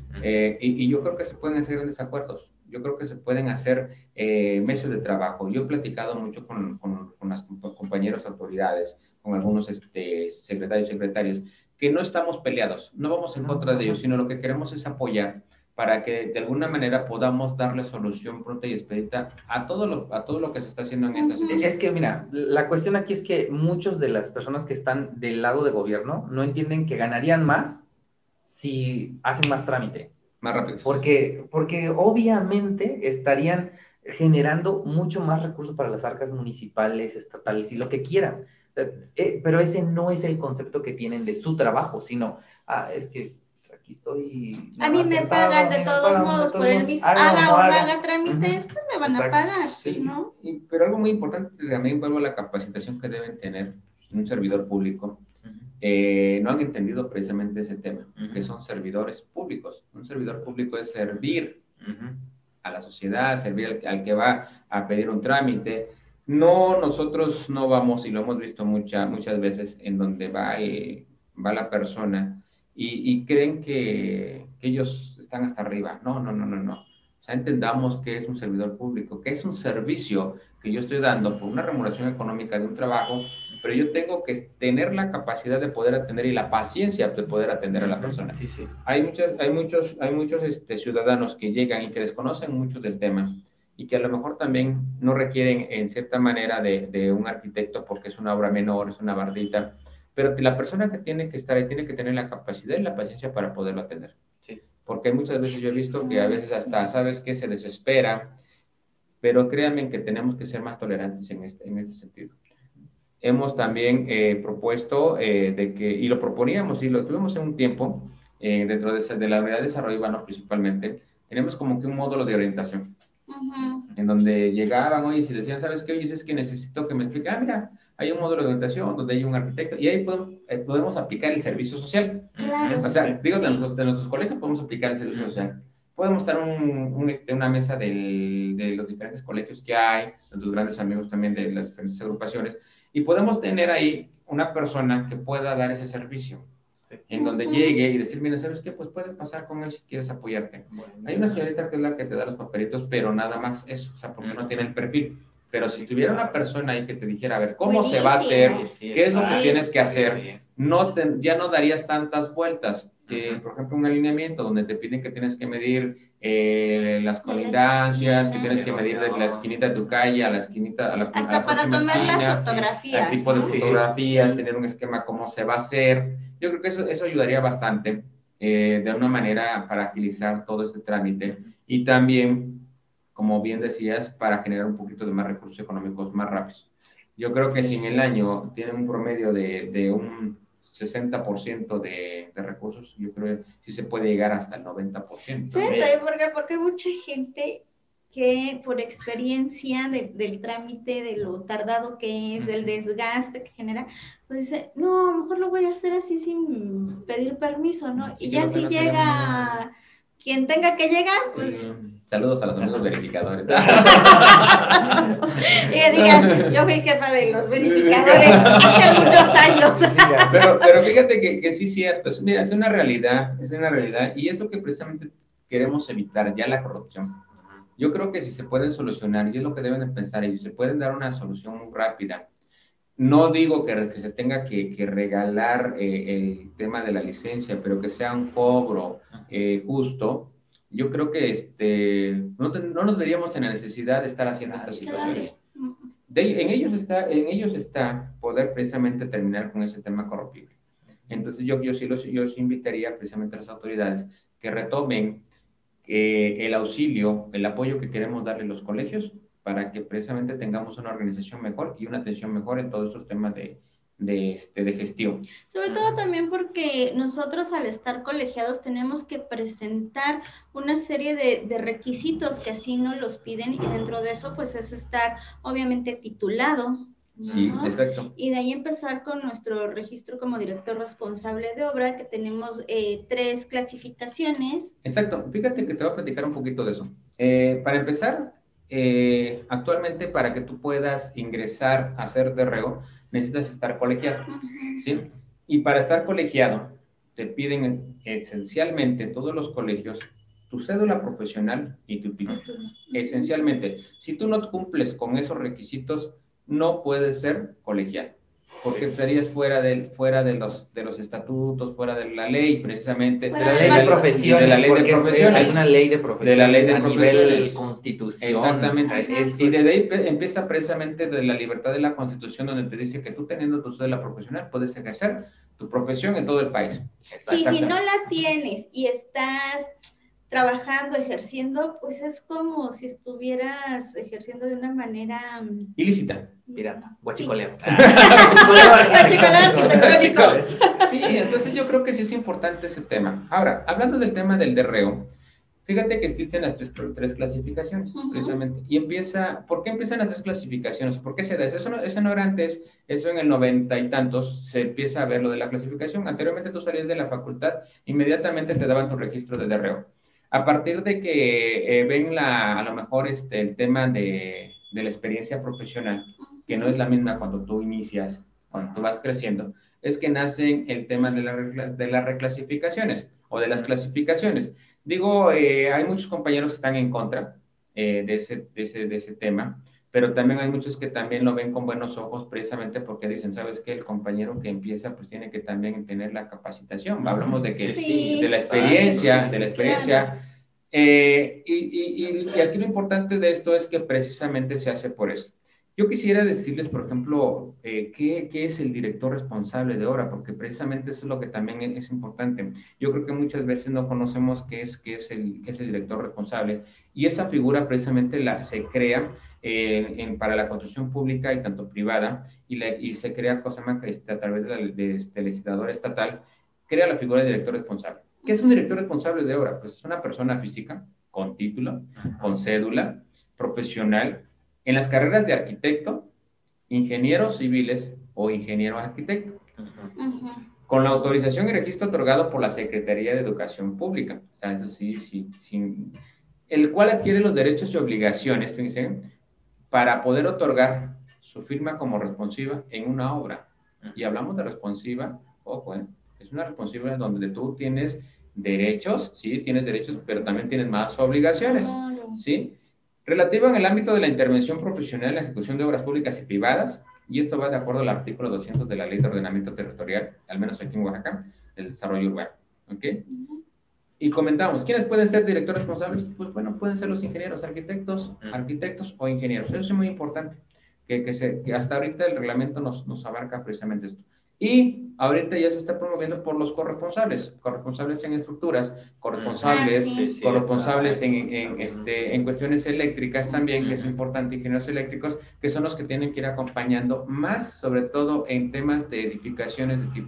[SPEAKER 3] Y yo creo que se pueden hacer desacuerdos. Yo creo que se pueden hacer meses de trabajo. Yo he platicado mucho con las compañeros autoridades, con algunos secretarios, que no estamos peleados, no vamos en contra de ellos, sino lo que queremos es apoyar para que de alguna manera podamos darle solución pronta y expedita a todo lo que se está haciendo en esta situación.
[SPEAKER 5] Es que, mira, la cuestión aquí es que muchas de las personas que están del lado de gobierno no entienden que ganarían más si hacen más trámite.
[SPEAKER 3] Más rápido.
[SPEAKER 5] Porque obviamente estarían generando mucho más recursos para las arcas municipales, estatales y lo que quieran. Pero ese no es el concepto que tienen de su trabajo, sino, es que aquí estoy...
[SPEAKER 2] A mí me pagan de todos modos, por el mismo, haga o no haga trámites, pues me van a pagar, ¿no?
[SPEAKER 3] Pero algo muy importante, también vuelvo a la capacitación que deben tener un servidor público. No han entendido precisamente ese tema, que son servidores públicos. Un servidor público es servir a la sociedad, servir al que va a pedir un trámite. No, nosotros no vamos, y lo hemos visto muchas veces, en donde va la persona y creen que ellos están hasta arriba. No. O sea, entendamos que es un servidor público, que es un servicio que yo estoy dando por una remuneración económica de un trabajo, pero yo tengo que tener la capacidad de poder atender y la paciencia de poder atender a la persona.
[SPEAKER 5] Sí.
[SPEAKER 3] Hay muchos ciudadanos que llegan y que desconocen mucho del tema y que a lo mejor también no requieren en cierta manera de un arquitecto porque es una obra menor, es una bardita, pero la persona que tiene que estar ahí tiene que tener la capacidad y la paciencia para poderlo atender.
[SPEAKER 5] Sí.
[SPEAKER 3] Porque muchas veces yo he visto que a veces hasta, ¿sabes qué? Se desespera, pero créanme que tenemos que ser más tolerantes en este sentido. Hemos también propuesto y lo proponíamos y lo tuvimos en un tiempo, dentro de la unidad de desarrollo urbano principalmente, tenemos como que un módulo de orientación, en donde llegaban, oye, si decían, ¿sabes qué? Oye, es que necesito que me explique, mira, hay un módulo de orientación donde hay un arquitecto y ahí podemos aplicar el servicio social.
[SPEAKER 2] Claro.
[SPEAKER 3] O sea, de nuestros colegios podemos aplicar el servicio social. Podemos estar una mesa de los diferentes colegios que hay, de tus grandes amigos también de las diferentes agrupaciones, y podemos tener ahí una persona que pueda dar ese servicio, en donde llegue y decir, mira, ¿sabes qué? Pues puedes pasar con él si quieres apoyarte. Hay una señorita que es la que te da los papelitos, pero nada más eso, o sea, porque no tiene el perfil. Pero si estuviera una persona ahí que te dijera, a ver, ¿cómo se va a hacer? ¿Qué es lo que tienes que hacer? Ya no darías tantas vueltas. Por ejemplo, un alineamiento donde te piden que tienes que medir las colindancias, que tienes que medir de la esquinita de tu calle a la esquinita,
[SPEAKER 2] hasta para tomar las fotografías.
[SPEAKER 3] El tipo de fotografías, tener un esquema, cómo se va a hacer. Yo creo que eso ayudaría bastante de una manera para agilizar todo este trámite y también, como bien decías, para generar un poquito de más recursos económicos más rápidos. Yo creo que si en el año tienen un promedio de un 60% de recursos, yo creo que sí se puede llegar hasta el 90%.
[SPEAKER 2] ¿Sí? Porque hay mucha gente que por experiencia del trámite, de lo tardado que es, del desgaste que genera, pues dice, no, a lo mejor lo voy a hacer así sin pedir permiso, ¿no?
[SPEAKER 3] Sí,
[SPEAKER 2] y ya si llega quien tenga que llegar, pues...
[SPEAKER 3] Saludos a los amigos verificadores.
[SPEAKER 2] Y digan, yo fui jefa de los verificadores hace algunos años.
[SPEAKER 3] Pero fíjate que sí es cierto, mira, es una realidad, y es lo que precisamente queremos evitar, ya la corrupción. Yo creo que si se pueden solucionar, y es lo que deben de pensar ellos, se pueden dar una solución muy rápida. No digo que se tenga que regalar el tema de la licencia, pero que sea un cobro justo. Yo creo que no nos veríamos en la necesidad de estar haciendo estas situaciones. En ellos está poder precisamente terminar con ese tema corruptible. Entonces yo sí invitaría precisamente a las autoridades que retomen el auxilio, el apoyo que queremos darle a los colegios para que precisamente tengamos una organización mejor y una atención mejor en todos estos temas de gestión.
[SPEAKER 2] Sobre todo también porque nosotros al estar colegiados tenemos que presentar una serie de requisitos que así nos los piden y dentro de eso pues es estar obviamente titulado, ¿no?
[SPEAKER 3] Sí, exacto.
[SPEAKER 2] Y de ahí empezar con nuestro registro como director responsable de obra, que tenemos 3 clasificaciones.
[SPEAKER 3] Exacto, fíjate que te voy a platicar un poquito de eso. Para empezar, actualmente para que tú puedas ingresar a ser DREO, necesitas estar colegiado, ¿sí? Y para estar colegiado, te piden esencialmente todos los colegios tu cédula profesional y tu título. Esencialmente, si tú no cumples con esos requisitos, no puedes ser colegiado, porque estarías fuera de los estatutos, fuera de la ley, precisamente.
[SPEAKER 5] De la ley de profesiones.
[SPEAKER 3] De la ley de profesiones.
[SPEAKER 5] Hay una ley de profesiones.
[SPEAKER 3] De la ley de
[SPEAKER 5] a
[SPEAKER 3] profesiones.
[SPEAKER 5] nivel constitución.
[SPEAKER 3] Exactamente. Y desde ahí empieza precisamente de la libertad de la Constitución, donde te dice que tú teniendo tu cédula profesional puedes ejercer tu profesión en todo el país.
[SPEAKER 2] Sí, si no la tienes y estás trabajando, ejerciendo, pues es como si estuvieras ejerciendo de una manera
[SPEAKER 3] ilícita.
[SPEAKER 5] Pirata, guachicoleo.
[SPEAKER 3] Sí, entonces yo creo que sí es importante ese tema. Ahora, hablando del tema del DREO, fíjate que existen las tres clasificaciones, precisamente. Y ¿por qué empiezan las 3 clasificaciones? ¿Por qué se da eso? Eso no era antes, eso en el 90 y tantos se empieza a ver lo de la clasificación. Anteriormente tú salías de la facultad, inmediatamente te daban tu registro de DREO. A partir de que ven a lo mejor el tema de la experiencia profesional, que no es la misma cuando tú inicias, cuando tú vas creciendo, es que nace el tema de las reclasificaciones o de las clasificaciones. Digo, hay muchos compañeros que están en contra de ese tema, pero también hay muchos que también lo ven con buenos ojos precisamente porque dicen, ¿sabes qué? El compañero que empieza pues tiene que también tener la capacitación. Hablamos de que de la experiencia, Claro. Y aquí lo importante de esto es que precisamente se hace por eso. Yo quisiera decirles, por ejemplo, qué es el director responsable de obra, porque precisamente eso es lo que también es importante. Yo creo que muchas veces no conocemos qué es el director responsable, y esa figura precisamente se crea para la construcción pública y tanto privada, y se crea a través de legislador estatal, crea la figura de director responsable. ¿Qué es un director responsable de obra? Pues es una persona física, con título, con cédula, profesional, en las carreras de arquitecto, ingenieros civiles o ingeniero arquitecto, con la autorización y registro otorgado por la Secretaría de Educación Pública. O sea, eso sí, el cual adquiere los derechos y obligaciones, fíjense, para poder otorgar su firma como responsiva en una obra. Y hablamos de responsiva, ojo, es una responsiva donde tú tienes derechos, sí, tienes derechos, pero también tienes más obligaciones, ¿sí? Relativa en el ámbito de la intervención profesional en la ejecución de obras públicas y privadas, y esto va de acuerdo al artículo 200 de la Ley de Ordenamiento Territorial, al menos aquí en Oaxaca, del desarrollo urbano, ¿ok? Y comentamos, ¿quiénes pueden ser directores responsables? Pues bueno, pueden ser los ingenieros, arquitectos o ingenieros. Eso es muy importante, que hasta ahorita el reglamento nos abarca precisamente esto. Y ahorita ya se está promoviendo por los corresponsables en estructuras, corresponsables en cuestiones eléctricas también, que es importante, ingenieros eléctricos, que son los que tienen que ir acompañando más, sobre todo en temas de edificaciones de tipo A.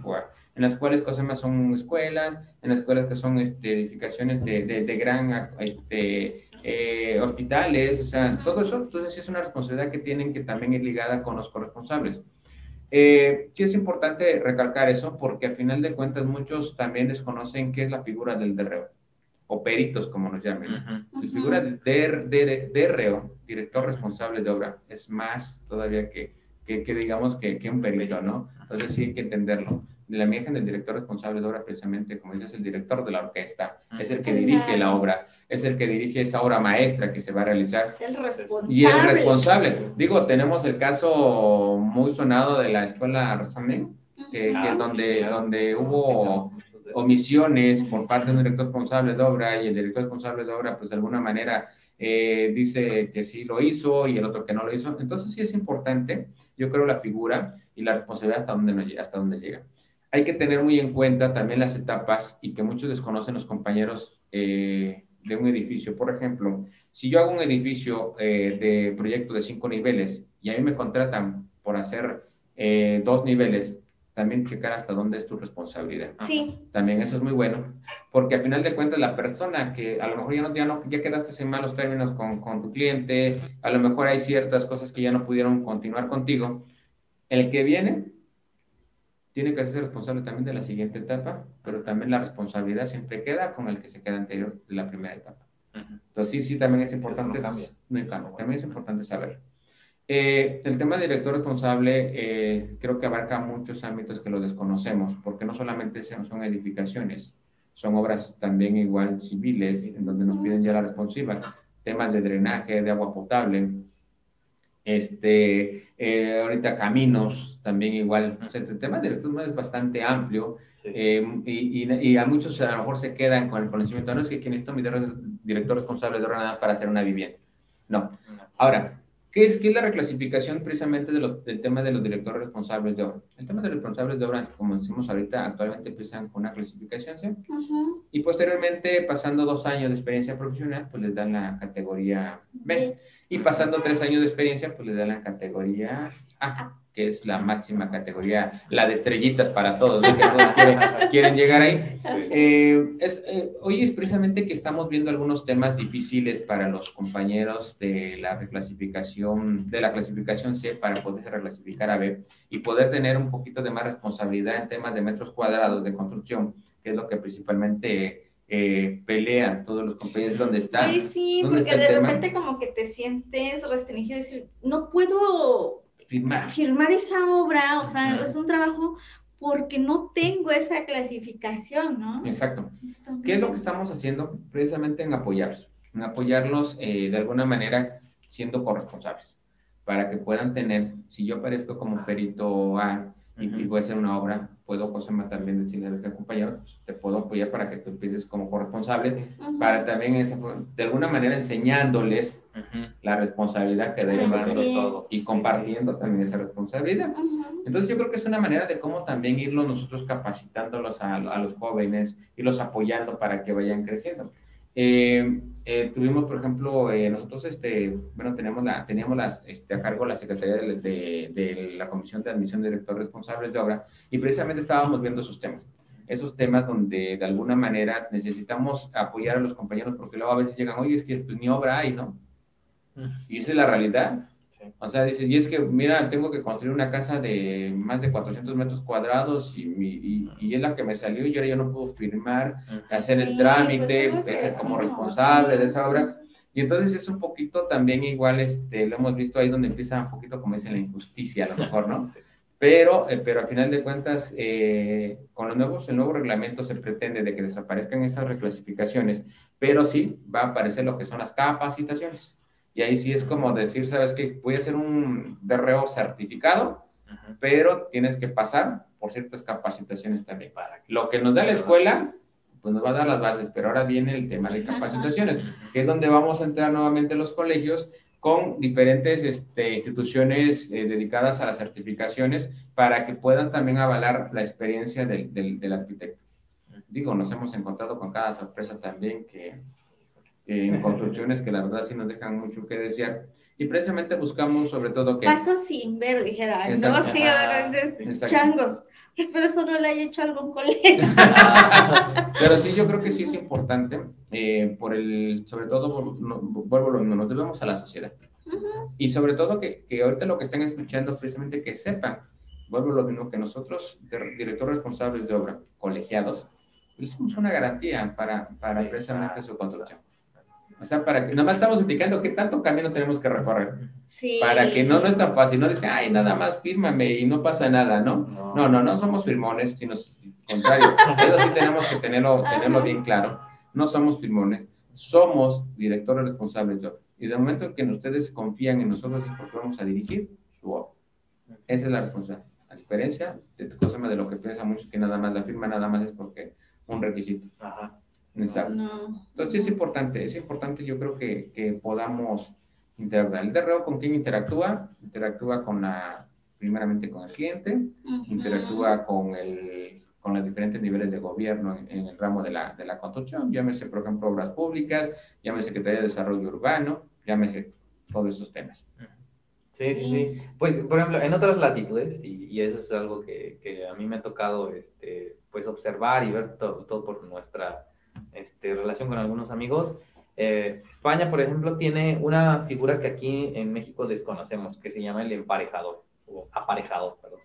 [SPEAKER 3] en las cuales cosas más son escuelas, en las cuales que son edificaciones de gran hospitales, o sea, todo eso. Entonces es una responsabilidad que tienen que también ir ligada con los corresponsables. Sí es importante recalcar eso porque a final de cuentas muchos también desconocen qué es la figura del DREO o peritos, como nos llamen. La figura del DREO, director responsable de obra, es más todavía que digamos que un perito, ¿no? Entonces sí hay que entenderlo. La imagen del director responsable de obra, precisamente, como dices, es el director de la orquesta, es el que dirige la obra, es el que dirige esa obra maestra que se va a realizar.
[SPEAKER 2] Es el responsable.
[SPEAKER 3] Y el responsable. Digo, tenemos el caso muy sonado de la escuela Rosamén, que donde hubo omisiones por parte de un director responsable de obra, y el director responsable de obra, pues de alguna manera dice que sí lo hizo y el otro que no lo hizo. Entonces sí es importante, yo creo, la figura y la responsabilidad hasta dónde llega. Hay que tener muy en cuenta también las etapas y que muchos desconocen los compañeros de un edificio. Por ejemplo, si yo hago un edificio de proyecto de 5 niveles y a mí me contratan por hacer 2 niveles, también checar hasta dónde es tu responsabilidad.
[SPEAKER 2] Sí.
[SPEAKER 3] También eso es muy bueno, porque al final de cuentas la persona que a lo mejor ya quedaste en malos términos con tu cliente, a lo mejor hay ciertas cosas que ya no pudieron continuar contigo, el que viene tiene que ser responsable también de la siguiente etapa, pero también la responsabilidad siempre queda con el que se queda anterior de la primera etapa. Entonces sí, también es importante, no cambia, también es importante saber. El tema de director responsable creo que abarca muchos ámbitos que lo desconocemos, porque no solamente son edificaciones, son obras también igual civiles, en donde nos piden ya la responsiva, temas de drenaje, de agua potable, ahorita caminos, también igual. O sea, el tema de director es bastante amplio, sí. Y a muchos a lo mejor se quedan con el conocimiento, no es que quien necesita un director responsable de obra nada para hacer una vivienda. No. Ahora, ¿qué es la reclasificación precisamente del tema de los directores responsables de obra? El tema de los responsables de obra, como decimos ahorita, actualmente empiezan con una clasificación C, y posteriormente, pasando 2 años de experiencia profesional, pues les dan la categoría B, y pasando 3 años de experiencia, pues les dan la categoría A, que es la máxima categoría, la de estrellitas para todos, ¿no? Que todos quieren llegar ahí. Hoy es precisamente que estamos viendo algunos temas difíciles para los compañeros de la clasificación C para poderse reclasificar a B y poder tener un poquito de más responsabilidad en temas de metros cuadrados de construcción, que es lo que principalmente pelean todos los compañeros. ¿Dónde están?
[SPEAKER 2] Pues sí, porque de repente como que te sientes restringido y dices, no puedo firmar esa obra, o sea, es un trabajo porque no tengo esa clasificación, ¿no?
[SPEAKER 3] Exacto. ¿Qué es lo que estamos haciendo? Precisamente en apoyarlos de alguna manera siendo corresponsables, para que puedan tener, si yo aparezco como perito A y voy a hacer una obra, puedo también decirle al compañero, te puedo apoyar para que tú empieces como corresponsable, para también de alguna manera enseñándoles la responsabilidad que deben tener todos y compartiendo también esa responsabilidad. Entonces yo creo que es una manera de cómo también irlos nosotros capacitándolos a los jóvenes, irlos apoyando para que vayan creciendo. Tuvimos, por ejemplo, nosotros, teníamos a cargo la Secretaría de la Comisión de Admisión de Directores Responsables de Obra, y precisamente estábamos viendo esos temas donde de alguna manera necesitamos apoyar a los compañeros, porque luego a veces llegan, oye, es que pues, ni obra hay, ¿no? Y esa es la realidad. Sí. O sea, dices, y es que, mira, tengo que construir una casa de más de 400 metros cuadrados y es la que me salió y ahora yo no puedo firmar, hacer el trámite, pues, ser como responsable de esa obra. Y entonces es un poquito también igual, lo hemos visto ahí donde empieza un poquito, como dicen, la injusticia a lo mejor, ¿no? Sí. Pero al final de cuentas, con el nuevo reglamento se pretende de que desaparezcan esas reclasificaciones, pero sí va a aparecer lo que son las capacitaciones. Y ahí sí es como decir, ¿sabes qué? Voy a hacer un DREO certificado, pero tienes que pasar por ciertas capacitaciones también. Lo que nos da la escuela, pues nos va a dar las bases, pero ahora viene el tema de capacitaciones, que es donde vamos a entrar nuevamente los colegios con diferentes instituciones dedicadas a las certificaciones para que puedan también avalar la experiencia del arquitecto. Digo, nos hemos encontrado con cada sorpresa también en construcciones que la verdad sí nos dejan mucho que desear, Y precisamente buscamos sobre todo que...
[SPEAKER 2] Paso sin ver, dijera, no,
[SPEAKER 3] Exacto.
[SPEAKER 2] sí, a veces
[SPEAKER 3] Exacto.
[SPEAKER 2] changos. Espero eso no le haya hecho algún colega.
[SPEAKER 3] Pero sí, yo creo que sí es importante, sobre todo, vuelvo a lo mismo, nos debemos a la sociedad. Y sobre todo que ahorita lo que están escuchando, precisamente que sepan, vuelvo a lo mismo, que nosotros, directores responsables de obra, colegiados, pues somos una garantía para
[SPEAKER 5] Sí,
[SPEAKER 3] precisamente su construcción. O sea, para que, nada más estamos explicando qué tanto camino tenemos que recorrer.
[SPEAKER 2] Sí.
[SPEAKER 3] Para que no es tan fácil, no dice, ay, nada más fírmame y no pasa nada, ¿no? No somos firmones, sino al contrario, eso sí tenemos que tenerlo bien claro, no somos firmones, somos directores responsables de obra, y de momento en que ustedes confían en nosotros es porque vamos a dirigir su obra, esa es la responsabilidad, a diferencia de lo que piensa muchos, que nada más la firma, nada más es porque un requisito.
[SPEAKER 5] Ajá.
[SPEAKER 3] Exacto.
[SPEAKER 2] No.
[SPEAKER 3] Entonces es importante yo creo que podamos interactuar. El DRO, ¿con quién interactúa? Interactúa primeramente con el cliente, interactúa con los diferentes niveles de gobierno en el ramo de la construcción, llámese, por ejemplo, obras públicas, llámese Secretaría de Desarrollo Urbano, llámese todos esos temas.
[SPEAKER 5] Sí. Pues, por ejemplo, en otras latitudes, y eso es algo que a mí me ha tocado pues observar y ver todo por nuestra relación con algunos amigos. España, por ejemplo, tiene una figura que aquí en México desconocemos, que se llama el emparejador, o aparejador, perdón.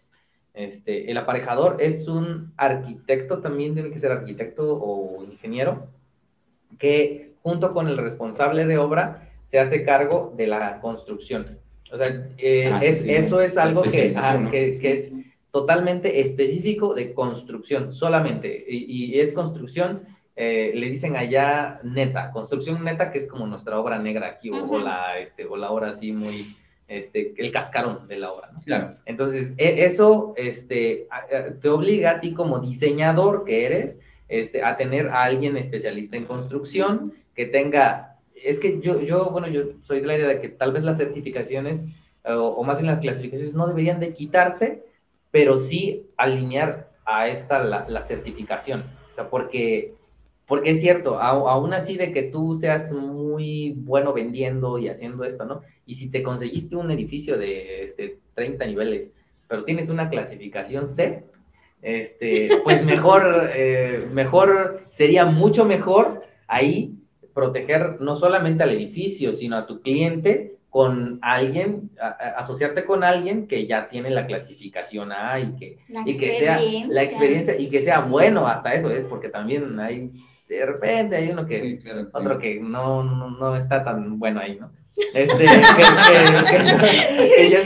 [SPEAKER 5] El aparejador es un arquitecto, también tiene que ser arquitecto o ingeniero, que junto con el responsable de obra se hace cargo de la construcción. O sea, eso es algo que es totalmente específico de construcción, solamente, y es construcción, le dicen allá neta, construcción neta, que es como nuestra obra negra aquí, o la obra así muy, el cascarón de la obra, ¿no?
[SPEAKER 3] Claro.
[SPEAKER 5] Entonces, eso te obliga a ti como diseñador que eres, a tener a alguien especialista en construcción, que tenga, es que yo soy de la idea de que tal vez las certificaciones, o más bien las clasificaciones, no deberían de quitarse, pero sí alinear a la certificación. O sea, porque es cierto, aún así de que tú seas muy bueno vendiendo y haciendo esto, ¿no? Y si te conseguiste un edificio de 30 niveles, pero tienes una clasificación C, pues mejor sería mucho mejor ahí proteger no solamente al edificio, sino a tu cliente con alguien, asociarte con alguien que ya tiene la clasificación A y que sea la experiencia y que sea bueno hasta eso, porque también hay, de repente hay uno que,
[SPEAKER 3] sí, claro,
[SPEAKER 5] otro que no está tan bueno ahí, ¿no? Que yo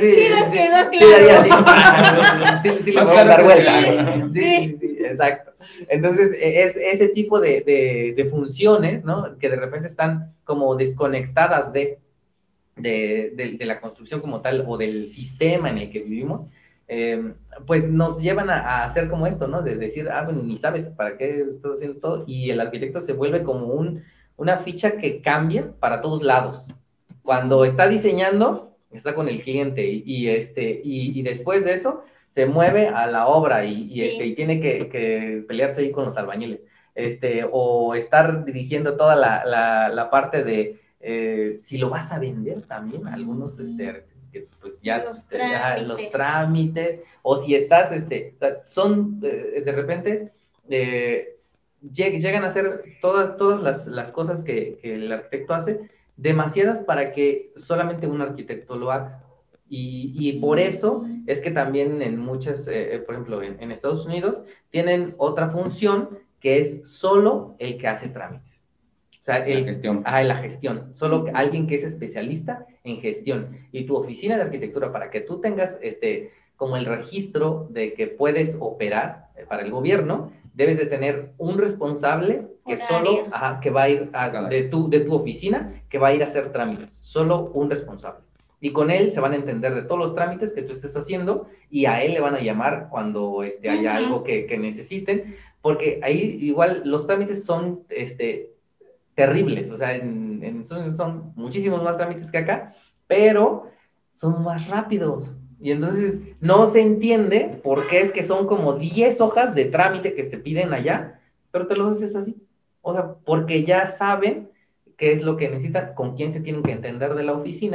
[SPEAKER 5] sí le voy a dar vuelta. Sí, exacto. Entonces, es ese tipo de funciones, ¿no? Que de repente están como desconectadas de la construcción como tal, o del sistema en el que vivimos, pues nos llevan a hacer como esto, ¿no? De decir, bueno, ni sabes para qué estás haciendo todo, y el arquitecto se vuelve como una ficha que cambia para todos lados. Cuando está diseñando, está con el cliente, y después de eso, se mueve a la obra, y tiene que pelearse ahí con los albañiles, o estar dirigiendo toda la parte de si lo vas a vender también, algunos que pues ya los trámites, o si estás, son de repente llegan a hacer todas las cosas que el arquitecto hace, demasiadas para que solamente un arquitecto lo haga. Y por eso es que también en muchas, por ejemplo, en Estados Unidos, tienen otra función que es solo el que hace trámites. O sea, la gestión. Solo alguien que es especialista en gestión. Y tu oficina de arquitectura, para que tú tengas como el registro de que puedes operar para el gobierno, debes de tener un responsable que que va a ir de tu oficina, que va a ir a hacer trámites. Solo un responsable. Y con él se van a entender de todos los trámites que tú estés haciendo, y a él le van a llamar cuando haya algo que necesiten, porque ahí igual los trámites son terribles, o sea, son muchísimos más trámites que acá, pero son más rápidos. Y entonces no se entiende por qué es que son como 10 hojas de trámite que te piden allá, pero te lo haces así. O sea, porque ya saben qué es lo que necesitan, con quién se tienen que entender de la oficina,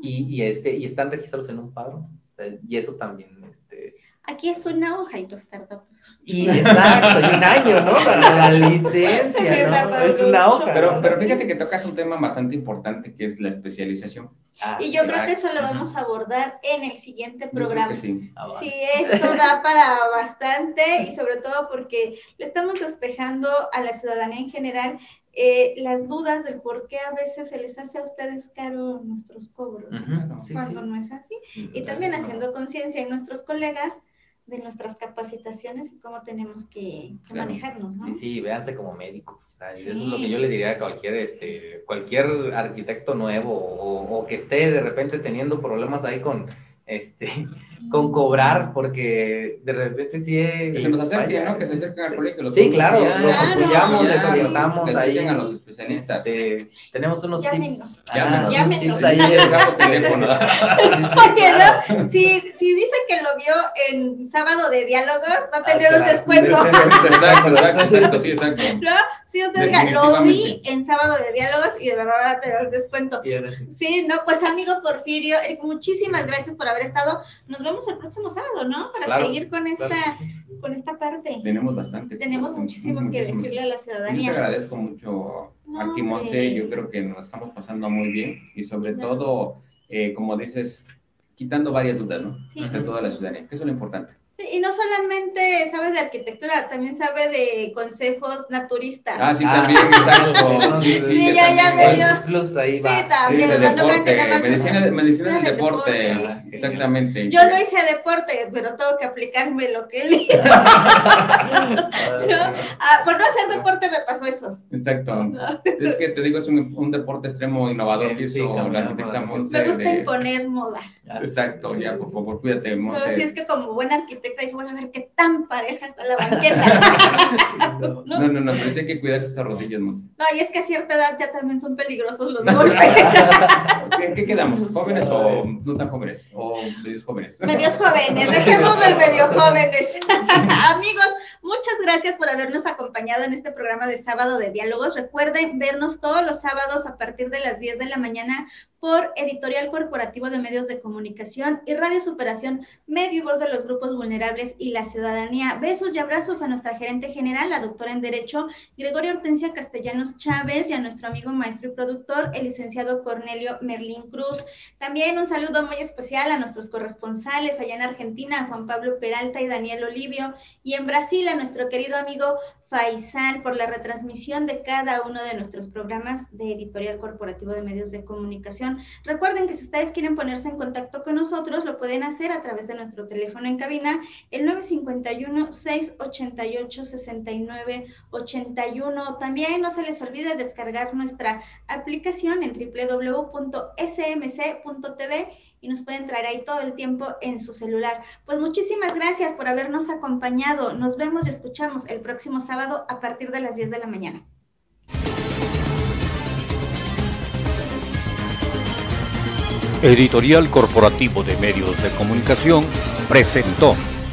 [SPEAKER 5] y están registrados en un padrón. O sea, y eso también,
[SPEAKER 2] Aquí es una hoja y tu startup.
[SPEAKER 5] Y exacto, y un año, ¿no? Para la licencia, ¿no? Es una hoja.
[SPEAKER 3] Pero fíjate que tocas un tema bastante importante que es la especialización.
[SPEAKER 2] Y yo creo que eso lo vamos a abordar en el siguiente programa.
[SPEAKER 3] Yo creo que sí.
[SPEAKER 5] Vale.
[SPEAKER 2] Sí, esto da para bastante y sobre todo porque le estamos despejando a la ciudadanía en general las dudas del por qué a veces se les hace a ustedes caro nuestros cobros, ¿no?
[SPEAKER 5] Sí,
[SPEAKER 2] Cuando
[SPEAKER 5] sí.
[SPEAKER 2] no es así. Y también haciendo conciencia en nuestros colegas de nuestras capacitaciones y cómo tenemos que
[SPEAKER 3] Claro.
[SPEAKER 2] manejarnos, ¿no?
[SPEAKER 5] Sí, véanse como médicos. O sea,
[SPEAKER 2] Sí.
[SPEAKER 5] eso es lo que yo le diría a cualquier arquitecto nuevo o que esté de repente teniendo problemas ahí con cobrar, porque de repente sí
[SPEAKER 3] Que se nos acerquen, ¿no? Que se acerquen al colegio.
[SPEAKER 5] Sí, claro, los
[SPEAKER 2] apoyamos,
[SPEAKER 5] les orientamos
[SPEAKER 3] que se
[SPEAKER 5] ahí.
[SPEAKER 3] acerquen a los especialistas.
[SPEAKER 5] Tenemos unos
[SPEAKER 2] Llámenos.
[SPEAKER 5] tips.
[SPEAKER 3] Llámenos.
[SPEAKER 5] Unos
[SPEAKER 2] Llámenos.
[SPEAKER 5] tips ahí.
[SPEAKER 3] Dejamos teléfono.
[SPEAKER 2] Oye, ¿no? Si dicen que lo vio en Sábado de Diálogos, va a tener un descuento.
[SPEAKER 3] Exacto, sí, exacto.
[SPEAKER 2] ¿No? Sí, usted diga, lo vi en Sábado de Diálogos y de verdad va a tener un descuento.
[SPEAKER 5] Y ahora sí.
[SPEAKER 2] Sí, no, pues amigo Porfirio, muchísimas gracias por haber estado. Nos vemos el próximo sábado, ¿no? Para
[SPEAKER 5] Claro,
[SPEAKER 2] seguir con esta,
[SPEAKER 5] claro.
[SPEAKER 2] con esta parte.
[SPEAKER 3] Tenemos bastante.
[SPEAKER 2] Tenemos muchísimo que decirle a la
[SPEAKER 3] Yo te
[SPEAKER 2] ciudadanía.
[SPEAKER 3] agradezco mucho,
[SPEAKER 2] No,
[SPEAKER 3] Arqui Monse,
[SPEAKER 2] hombre.
[SPEAKER 3] yo creo que nos estamos pasando muy bien y sobre
[SPEAKER 2] Claro.
[SPEAKER 3] todo, como dices, quitando varias dudas, ¿no?
[SPEAKER 2] Sí.
[SPEAKER 3] De toda la ciudadanía, que eso es lo importante.
[SPEAKER 2] Sí, y no solamente sabe de arquitectura, también sabe de consejos naturistas.
[SPEAKER 3] Ah, sí, también, exacto. Sí,
[SPEAKER 2] Sí,
[SPEAKER 3] que
[SPEAKER 2] ya
[SPEAKER 3] también,
[SPEAKER 2] veo.
[SPEAKER 5] El plus ahí
[SPEAKER 2] Sí,
[SPEAKER 5] va.
[SPEAKER 3] Sí,
[SPEAKER 2] también,
[SPEAKER 3] de
[SPEAKER 2] o sea, no crean que
[SPEAKER 3] deporte,
[SPEAKER 2] nada más.
[SPEAKER 3] medicina del
[SPEAKER 2] del
[SPEAKER 3] deporte,
[SPEAKER 2] deporte,
[SPEAKER 5] sí.
[SPEAKER 3] exactamente.
[SPEAKER 2] Yo no hice deporte, pero tengo que aplicarme lo que leí. Por no hacer deporte me pasó eso.
[SPEAKER 3] Exacto. Es que te digo, es un deporte extremo innovador que
[SPEAKER 5] Sí,
[SPEAKER 3] hizo
[SPEAKER 5] caminar
[SPEAKER 3] la arquitecta
[SPEAKER 5] por la-
[SPEAKER 3] Monse.
[SPEAKER 2] Me gusta imponer moda.
[SPEAKER 3] Exacto, ya, por favor, cuídate,
[SPEAKER 2] No,
[SPEAKER 3] Monse.
[SPEAKER 2] si es que como buena arquitecta dije, voy a ver qué tan pareja está la banqueta.
[SPEAKER 3] No, pero sí hay que cuidarse estas rodillas, Monse.
[SPEAKER 2] No, y es que a cierta edad ya también son peligrosos los golpes.
[SPEAKER 3] ¿Qué quedamos? ¿Jóvenes o no tan jóvenes? ¿O medios jóvenes?
[SPEAKER 2] Medios jóvenes, dejémoslo en medio jóvenes. Amigos, muchas gracias por habernos acompañado en este programa de Sábado de Diálogos. Recuerden vernos todos los sábados a partir de las 10 de la mañana por Editorial Corporativo de Medios de Comunicación y Radio Superación, medio y voz de los grupos vulnerables y la ciudadanía. Besos y abrazos a nuestra gerente general, la doctora en Derecho, Gregoria Hortensia Castellanos Chávez, y a nuestro amigo maestro y productor, el licenciado Cornelio Merlín Cruz. También un saludo muy especial a nuestros corresponsales allá en Argentina, Juan Pablo Peralta y Daniel Olivio, y en Brasil a nuestro querido amigo Faisal por la retransmisión de cada uno de nuestros programas de Editorial Corporativo de Medios de Comunicación. Recuerden que si ustedes quieren ponerse en contacto con nosotros, lo pueden hacer a través de nuestro teléfono en cabina, el 951-688-6981. También no se les olvide descargar nuestra aplicación en www.smc.tv y nos pueden traer ahí todo el tiempo en su celular. Pues muchísimas gracias por habernos acompañado. Nos vemos y escuchamos el próximo sábado a partir de las 10 de la mañana.
[SPEAKER 1] Editorial Corporativo de Medios de Comunicación presentó